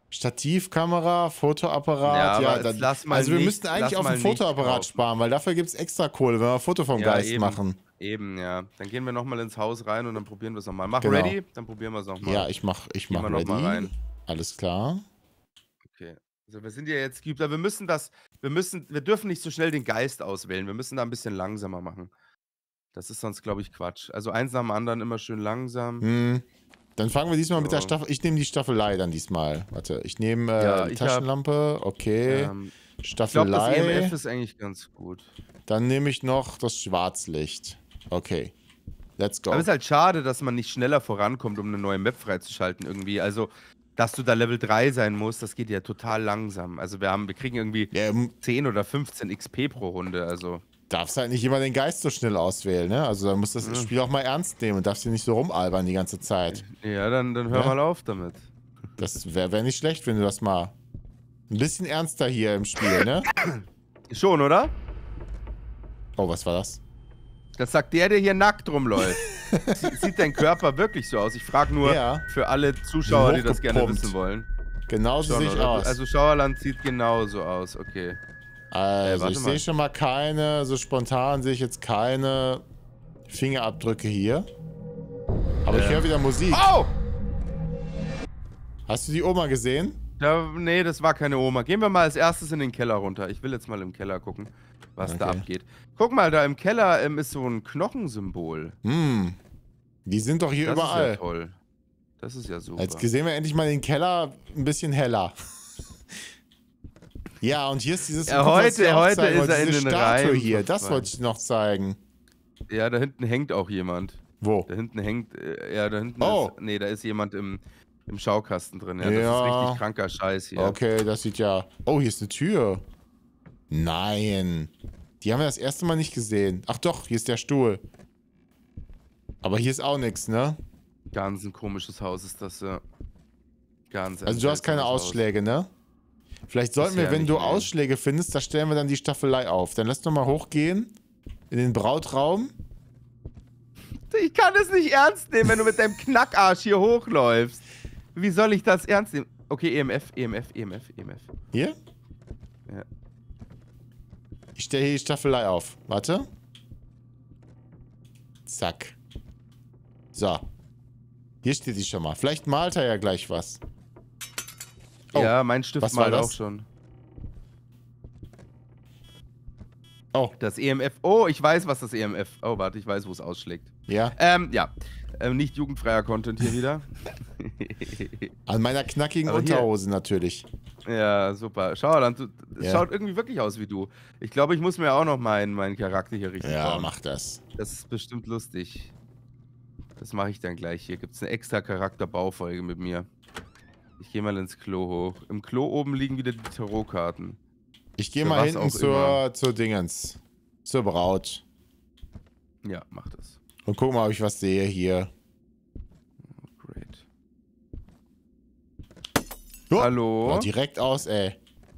Stativkamera, Fotoapparat, Ja, ja. aber dann, jetzt lass mal also wir nicht- müssten eigentlich lass auf mal dem nicht Fotoapparat kaufen. sparen, weil dafür gibt es extra Kohle, wenn wir ein Foto vom Ja, Geist eben. machen. Eben, ja. Dann gehen wir nochmal ins Haus rein und dann probieren wir es nochmal. Mach Genau. ready, dann probieren wir es nochmal. Ja, ich mach, ich Gehen mach wir noch mal ready. rein. Alles klar. Okay. Also wir sind ja jetzt geübt, aber wir müssen das, wir müssen, wir dürfen nicht so schnell den Geist auswählen. Wir müssen da ein bisschen langsamer machen. Das ist sonst, glaube ich, Quatsch. Also eins nach dem anderen immer schön langsam. Hm. Dann fangen wir diesmal mit der So. Staffel. Ich nehme die Staffelei dann diesmal. Warte, ich nehme äh, Ja, die ich hab- Taschenlampe. Okay. Ähm, ich glaube, das E M Staffelei. F ist eigentlich ganz gut. Dann nehme ich noch das Schwarzlicht. Okay. Let's go. Aber es ist halt schade, dass man nicht schneller vorankommt, um eine neue Map freizuschalten irgendwie. Also, dass du da Level drei sein musst, das geht ja total langsam. Also wir haben, wir kriegen irgendwie Ja, m- zehn oder fünfzehn X P pro Runde. Also, darfst halt nicht immer den Geist so schnell auswählen, ne? Also da musst du das Ja. Spiel auch mal ernst nehmen und darfst dir nicht so rumalbern die ganze Zeit. ja, dann, dann hör Ja? mal auf damit. Das wäre wär nicht schlecht, wenn du das mal ein bisschen ernster hier im Spiel, ne? Schon, oder? Oh, was war das? Das sagt der, der hier nackt rumläuft. Sie- Sieht dein Körper wirklich so aus? Ich frage nur Ja. für alle Zuschauer, die das gerne Hochgepumpt. wissen wollen. Genauso Schon, sehe ich oder? aus. Also Schauerland sieht genauso aus, okay. Also, warte ich mal. sehe schon mal keine, so spontan sehe ich jetzt keine Fingerabdrücke hier. Aber ich Ähm. höre wieder Musik. Oh! Hast du die Oma gesehen? Da, nee, das war keine Oma. Gehen wir mal als erstes in den Keller runter. Ich will jetzt mal im Keller gucken, was da Okay. abgeht. Guck mal, da im Keller ähm, ist so ein Knochensymbol. Hm. Die sind doch hier Das ist überall. ja toll. Das ist ja super. Jetzt sehen wir endlich mal den Keller ein bisschen heller. Ja, und hier ist dieses. Ja, guck, was ich heute- auch heute zeigen ist wollte, er in diese den Statue Reihen hier, das verfallen. wollte ich noch zeigen. Ja, da hinten hängt auch jemand. Wo? Da hinten hängt, äh, ja, da hinten Oh. ist, nee, da ist jemand im, im Schaukasten drin. Ja, das Ja. ist richtig kranker Scheiß hier. Okay, das sieht ja. Oh, hier ist eine Tür. Nein. Die haben wir das erste Mal nicht gesehen. Ach doch, hier ist der Stuhl. Aber hier ist auch nichts, ne? Ganz ein komisches Haus ist das, ja. Ganz ein Also du hast keine seltsames Haus. Ausschläge, ne? Vielleicht sollten wir, Bisher wenn nicht, du nee. Ausschläge findest, da stellen wir dann die Staffelei auf. Dann lass doch mal hochgehen in den Brautraum. Ich kann es nicht ernst nehmen, wenn du mit deinem Knackarsch hier hochläufst. Wie soll ich das ernst nehmen? Okay, E M F, E M F, E M F, E M F. Hier? Ja. Ich stelle hier die Staffelei auf. Warte. Zack. So. Hier steht sie schon mal. Vielleicht malt er ja gleich was. Oh, Ja, mein Stift was war malt das? auch schon. Oh, Das E M F. Oh, ich weiß, was das E M F. Oh, warte, ich weiß, wo es ausschlägt. ja. Ähm, ja. Ähm, nicht jugendfreier Content hier wieder. An meiner knackigen Aber hier- Unterhose natürlich. Ja, super. Schau, dann, du- es Ja. schaut irgendwie wirklich aus wie du. Ich glaube, ich muss mir auch noch meinen, meinen Charakter hier richtig Ja, bauen. mach das. Das ist bestimmt lustig. Das mache ich dann gleich. Hier gibt es eine extra Charakterbaufolge mit mir. Ich gehe mal ins Klo hoch. Im Klo oben liegen wieder die Tarotkarten. Ich gehe Für mal was hinten auch zur, immer. zur Dingens. Zur Braut. Ja, mach das. Und guck mal, ob ich was sehe hier. Great. Oh, Hallo? oh, direkt aus, ey.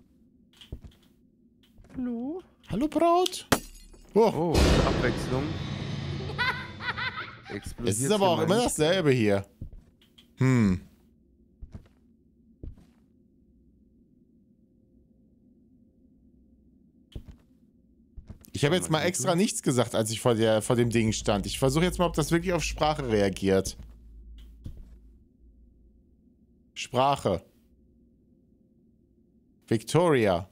Hallo? Hallo, Braut. Oh, Oh, zur Abwechslung. es ist aber auch immer dasselbe hier. Hm. Ich habe jetzt mal extra nichts gesagt, als ich vor, der, vor dem Ding stand. Ich versuche jetzt mal, ob das wirklich auf Sprache reagiert. Sprache. Victoria.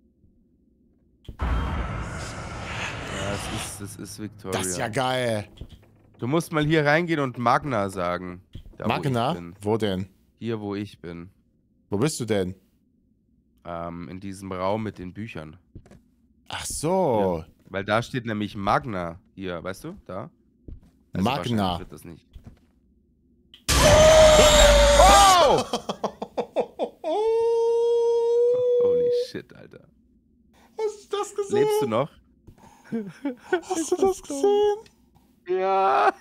Ja, es ist, es ist Victoria. Das ist ja geil. Du musst mal hier reingehen und Magna sagen. Da, Wo Magna? ich bin. Wo denn? Hier, wo ich bin. Wo bist du denn? Ähm, in diesem Raum mit den Büchern. Ach so. Weil da steht nämlich Magna. Hier, weißt du? Da. Magna. wahrscheinlich wird das nicht. Oh! Holy shit, Alter. Hast du das gesehen? Lebst du noch? Hast du das gesehen? Ja.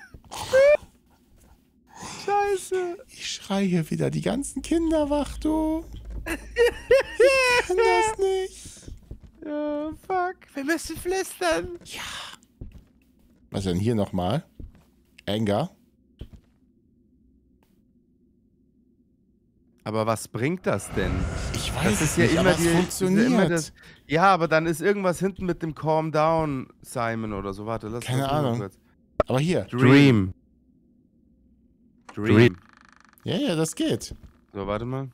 Scheiße. Ich schreie hier wieder die ganzen Kinder wach, du. Ich kann das nicht. Ja, fuck. Wir müssen flüstern. Ja. Was denn hier nochmal? Anger. Aber was bringt das denn? Ich weiß Das es ist ja nicht, immer aber es die, ist ja funktioniert. immer das, ja, aber dann ist irgendwas hinten mit dem Calm Down, Simon oder so. Warte, lass Keine lass mich mal Ahnung. kurz. Aber hier. Dream. Dream. Ja, ja, das geht. So, warte mal.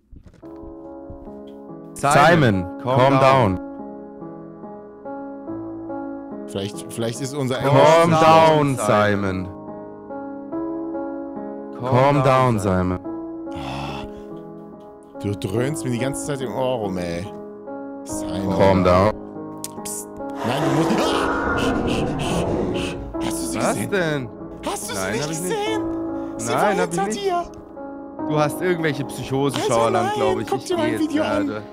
Simon, calm down. Vielleicht, vielleicht ist unser Calm Englisch- down, Simon. Calm down, Simon. Du dröhnst mir die ganze Zeit im Ohr rum, ey. Simon. Calm down. Psst. Nein, du musst... Hast du sie Was gesehen? denn? Hast du sie Nein, nicht hab ich nicht. gesehen? Sie Nein, war hab ich hinter nicht. dir. Du hast irgendwelche Alter, Psychose-Schauerland, nein, glaube ich. guck Ich dir mein geh jetzt Video an. gerade.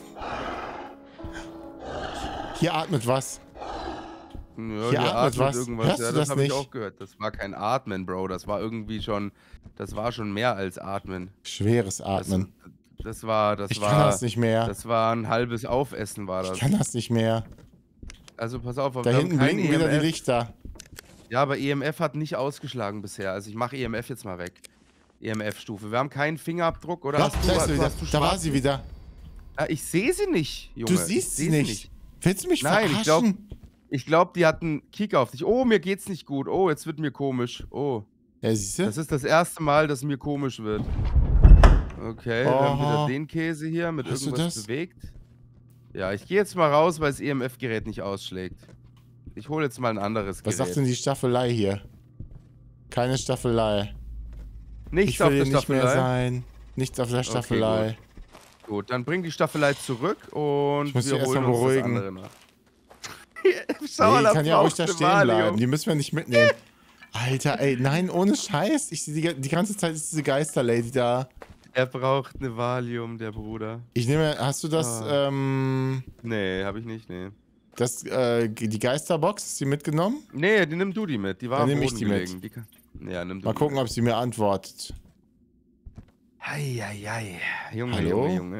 Hier atmet was. Ja, Hier hier atmet atmet was. irgendwas. Hörst Ja, du das das habe ich nicht? auch gehört. Das war kein Atmen, Bro. Das war irgendwie schon, das war schon mehr als Atmen. Schweres Das, Atmen. das war, das Ich war, kann das nicht mehr. das war ein halbes Aufessen, war Ich das. kann das nicht mehr. Also pass auf, Da wir haben hinten kein blinken wieder E M F. die Lichter. Ja, aber E M F hat nicht ausgeschlagen bisher. Also ich mache E M F jetzt mal weg. E M F-Stufe. Wir haben keinen Fingerabdruck, oder? Ja, hast du, da ist hast, sie wieder. hast du Da war schwarz? sie wieder. Ja, ich sehe sie nicht, Junge. Du siehst ich sie seh nicht. Willst du mich Nein, ich glaub- verarschen? Ich glaube, die hatten Kick auf dich. Oh, mir geht's nicht gut. Oh, jetzt wird mir komisch. Oh, Ja, siehst du? das ist das erste Mal, dass mir komisch wird. Okay, wir haben wieder Oha. den Käse hier mit Hast du irgendwas das? bewegt. Ja, ich gehe jetzt mal raus, weil das E M F-Gerät nicht ausschlägt. Ich hole jetzt mal ein anderes Was Gerät. sagt denn die Staffelei hier? Keine Staffelei. Nichts Ich will auf der hier nicht mehr Staffelei. sein. Nichts auf der Staffelei. Gut, dann bring die Staffelei zurück und Ich muss wir mich erst holen mal uns beruhigen. das andere nach. Schau Nee, mal, die kann ja ruhig da stehen bleiben. Valium. Die müssen wir nicht mitnehmen. Alter, ey, nein, ohne Scheiß. Ich sehe die, die ganze Zeit ist diese Geisterlady da. Er braucht eine Valium, der Bruder. Ich nehme, hast du das, Ah. ähm, Nee, hab ich nicht, nee. das, äh, die Geisterbox, ist die mitgenommen? Nee, die nimm du die mit. Die war Dann am nehm ich Boden die mit. gelegen. Die kann... Ja, nimm du Mal die gucken, mit. ob sie mir antwortet. Hei, hei, hei. Junge, Hallo? Junge, Junge.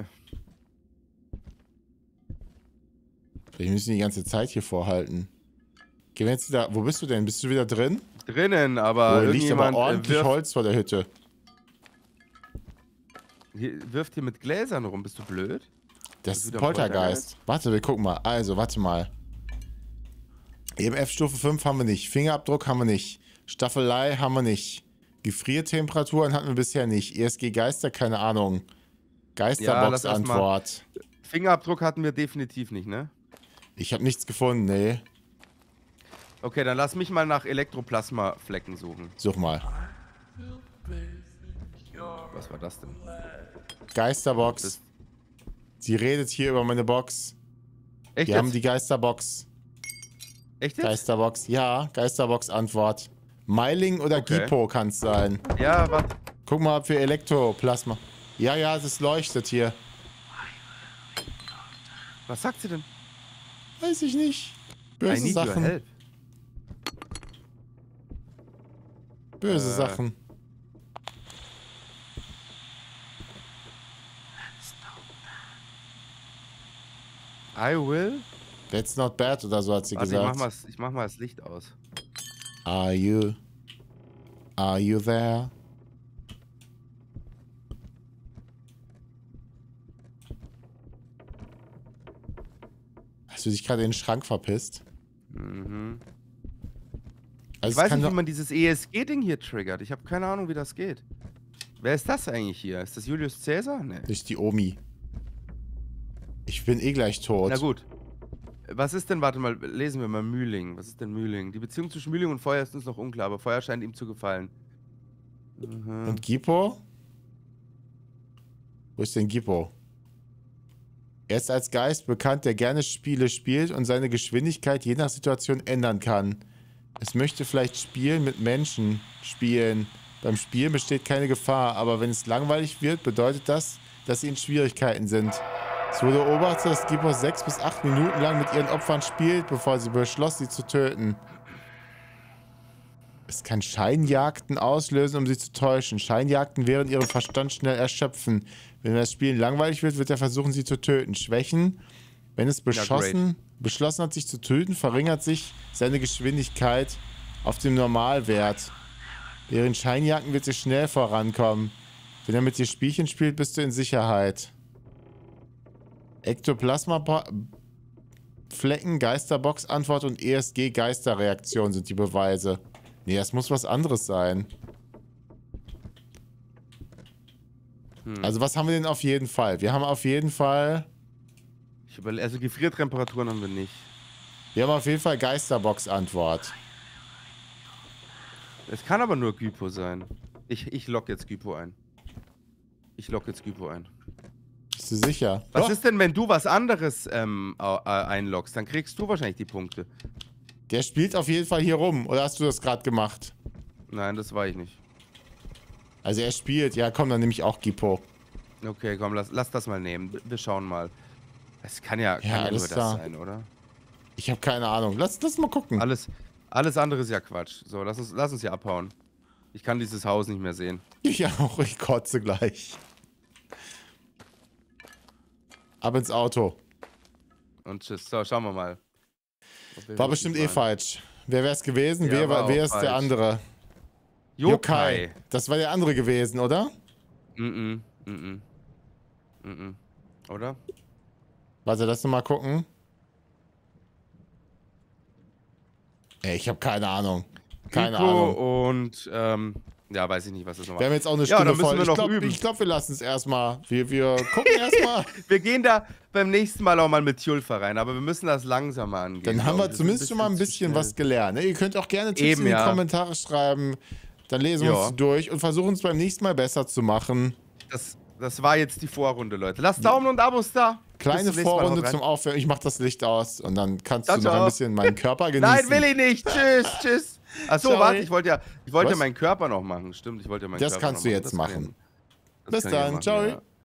Wir müssen die ganze Zeit hier vorhalten. Gehen wir jetzt wieder, wo bist du denn? Bist du wieder drin? Drinnen, Oh, aber hier liegt aber irgendjemand äh, ordentlich wirft, Holz vor der Hütte. hier, wirft hier mit Gläsern rum. Bist du blöd? Das Ist ist wieder Poltergeist. Poltergeist? Warte, wir gucken mal. Also, warte mal. E M F-Stufe fünf haben wir nicht. Fingerabdruck haben wir nicht. Staffelei haben wir nicht. Gefriertemperaturen hatten wir bisher nicht. E S G-Geister, keine Ahnung. Geisterbox-Antwort. Fingerabdruck hatten wir definitiv nicht, ne? Ich habe nichts gefunden, nee. Okay, dann lass mich mal nach Elektroplasma-Flecken suchen. Such mal. Was war das denn? Geisterbox. Das- Sie redet hier über meine Box. Echt Wir jetzt? haben die Geisterbox. Echt jetzt? Geisterbox, ja. Geisterbox-Antwort. Meiling oder Okay. Gipo kann es sein. Ja, warte. Guck mal, ob wir Elektroplasma. Ja, ja, es leuchtet hier. Was sagt sie denn? Weiß ich nicht. I Böse need your Sachen. help. Böse Äh. Sachen. I will? That's not bad oder so hat sie Warte, ich mach, gesagt. mal, ich mach mal das Licht aus. Are you? Are you there? Hast du dich gerade in den Schrank verpisst? Mhm. Also Ich es weiß kann nicht, doch- wie man dieses E S G-Ding hier triggert. Ich habe keine Ahnung, wie das geht. Wer ist das eigentlich hier? Ist das Julius Caesar? Nee. Nicht die Omi. Ich bin eh gleich tot. Na gut. Was ist denn, warte mal, lesen wir mal Mühling. Was ist denn Mühling? Die Beziehung zwischen Mühling und Feuer ist uns noch unklar, aber Feuer scheint ihm zu gefallen. Mhm. Und Gipo? Wo ist denn Gipo? Er ist als Geist bekannt, der gerne Spiele spielt und seine Geschwindigkeit je nach Situation ändern kann. Es möchte vielleicht Spielen mit Menschen spielen. Beim Spielen besteht keine Gefahr, aber wenn es langweilig wird, bedeutet das, dass sie in Schwierigkeiten sind. Es wurde beobachtet, dass Gipo sechs bis acht Minuten lang mit ihren Opfern spielt, bevor sie beschloss, sie zu töten. Es kann Scheinjagden auslösen, um sie zu täuschen. Scheinjagden während ihren Verstand schnell erschöpfen. Wenn das Spielen langweilig wird, wird er versuchen, sie zu töten. Schwächen: Wenn es beschossen, beschlossen hat, sich zu töten, verringert sich seine Geschwindigkeit auf dem Normalwert. Während Scheinjagden wird sie schnell vorankommen. Wenn er mit dir Spielchen spielt, bist du in Sicherheit. Ektoplasma Flecken, Geisterbox-Antwort und E S G-Geisterreaktion sind die Beweise. Nee, das muss was anderes sein. Hm. Also was haben wir denn auf jeden Fall? Wir haben auf jeden Fall... Ich überle also Gefriertemperaturen haben wir nicht. Wir haben auf jeden Fall Geisterbox-Antwort. Es kann aber nur Gypo sein. Ich, ich lock jetzt Gypo ein. Ich lock jetzt Gypo ein. Bist du sicher? Was Doch. ist denn, wenn du was anderes ähm, äh, einloggst? Dann kriegst du wahrscheinlich die Punkte. Der spielt auf jeden Fall hier rum. Oder hast du das gerade gemacht? Nein, das war ich nicht. Also er spielt. Ja, komm, dann nehme ich auch Gypo. Okay, komm, lass, lass das mal nehmen. Wir schauen mal. Es kann ja, kann Ja, ja nur alles das klar. sein, oder? Ich habe keine Ahnung. Lass, lass mal gucken. Alles, alles andere ist ja Quatsch. So, lass uns, lass uns hier abhauen. Ich kann dieses Haus nicht mehr sehen. Ich auch. Ich kotze gleich. Ab ins Auto. Und tschüss. So, schauen wir mal. War bestimmt eh falsch. Wer wäre es gewesen? Ja, wer war war, wer auch ist falsch. der andere? Yokai. Das war der andere gewesen, oder? Mhm, mhm. Mhm. Oder? Warte, lass uns mal gucken. Ey, ich habe keine Ahnung. Keine Gypo Ahnung. und, ähm, ja, weiß ich nicht, was das nochmal Wir haben jetzt auch eine Ja, Stunde dann müssen voll. wir Ich noch glaube, üben. glaub, wir lassen es erstmal. Wir, wir gucken erstmal. Wir gehen da beim nächsten Mal auch mal mit Julfa rein, aber wir müssen das langsamer angehen. Dann haben wir Das ist zumindest schon mal ein zu bisschen schnell. was gelernt. Ihr könnt auch gerne Tipps Eben, in die ja. Kommentare schreiben. Dann lesen wir Ja. uns durch und versuchen es beim nächsten Mal besser zu machen. Das, das war jetzt die Vorrunde, Leute. Lasst Daumen und Abos da. Kleine Bis zum nächsten Mal, Vorrunde haut rein. zum Aufwärmen. Ich mach das Licht aus und dann kannst Ciao, du noch ciao. ein bisschen meinen Körper genießen. Nein, will ich nicht. Tschüss, tschüss. Achso, Sorry. warte, ich wollte ja, ich wollte ja Was? meinen Körper noch machen. Stimmt, ich wollte ja meinen Das Körper kannst noch du machen. jetzt Das kann machen. ich- das Bis kann ich ja dann. machen, Ciao. ja.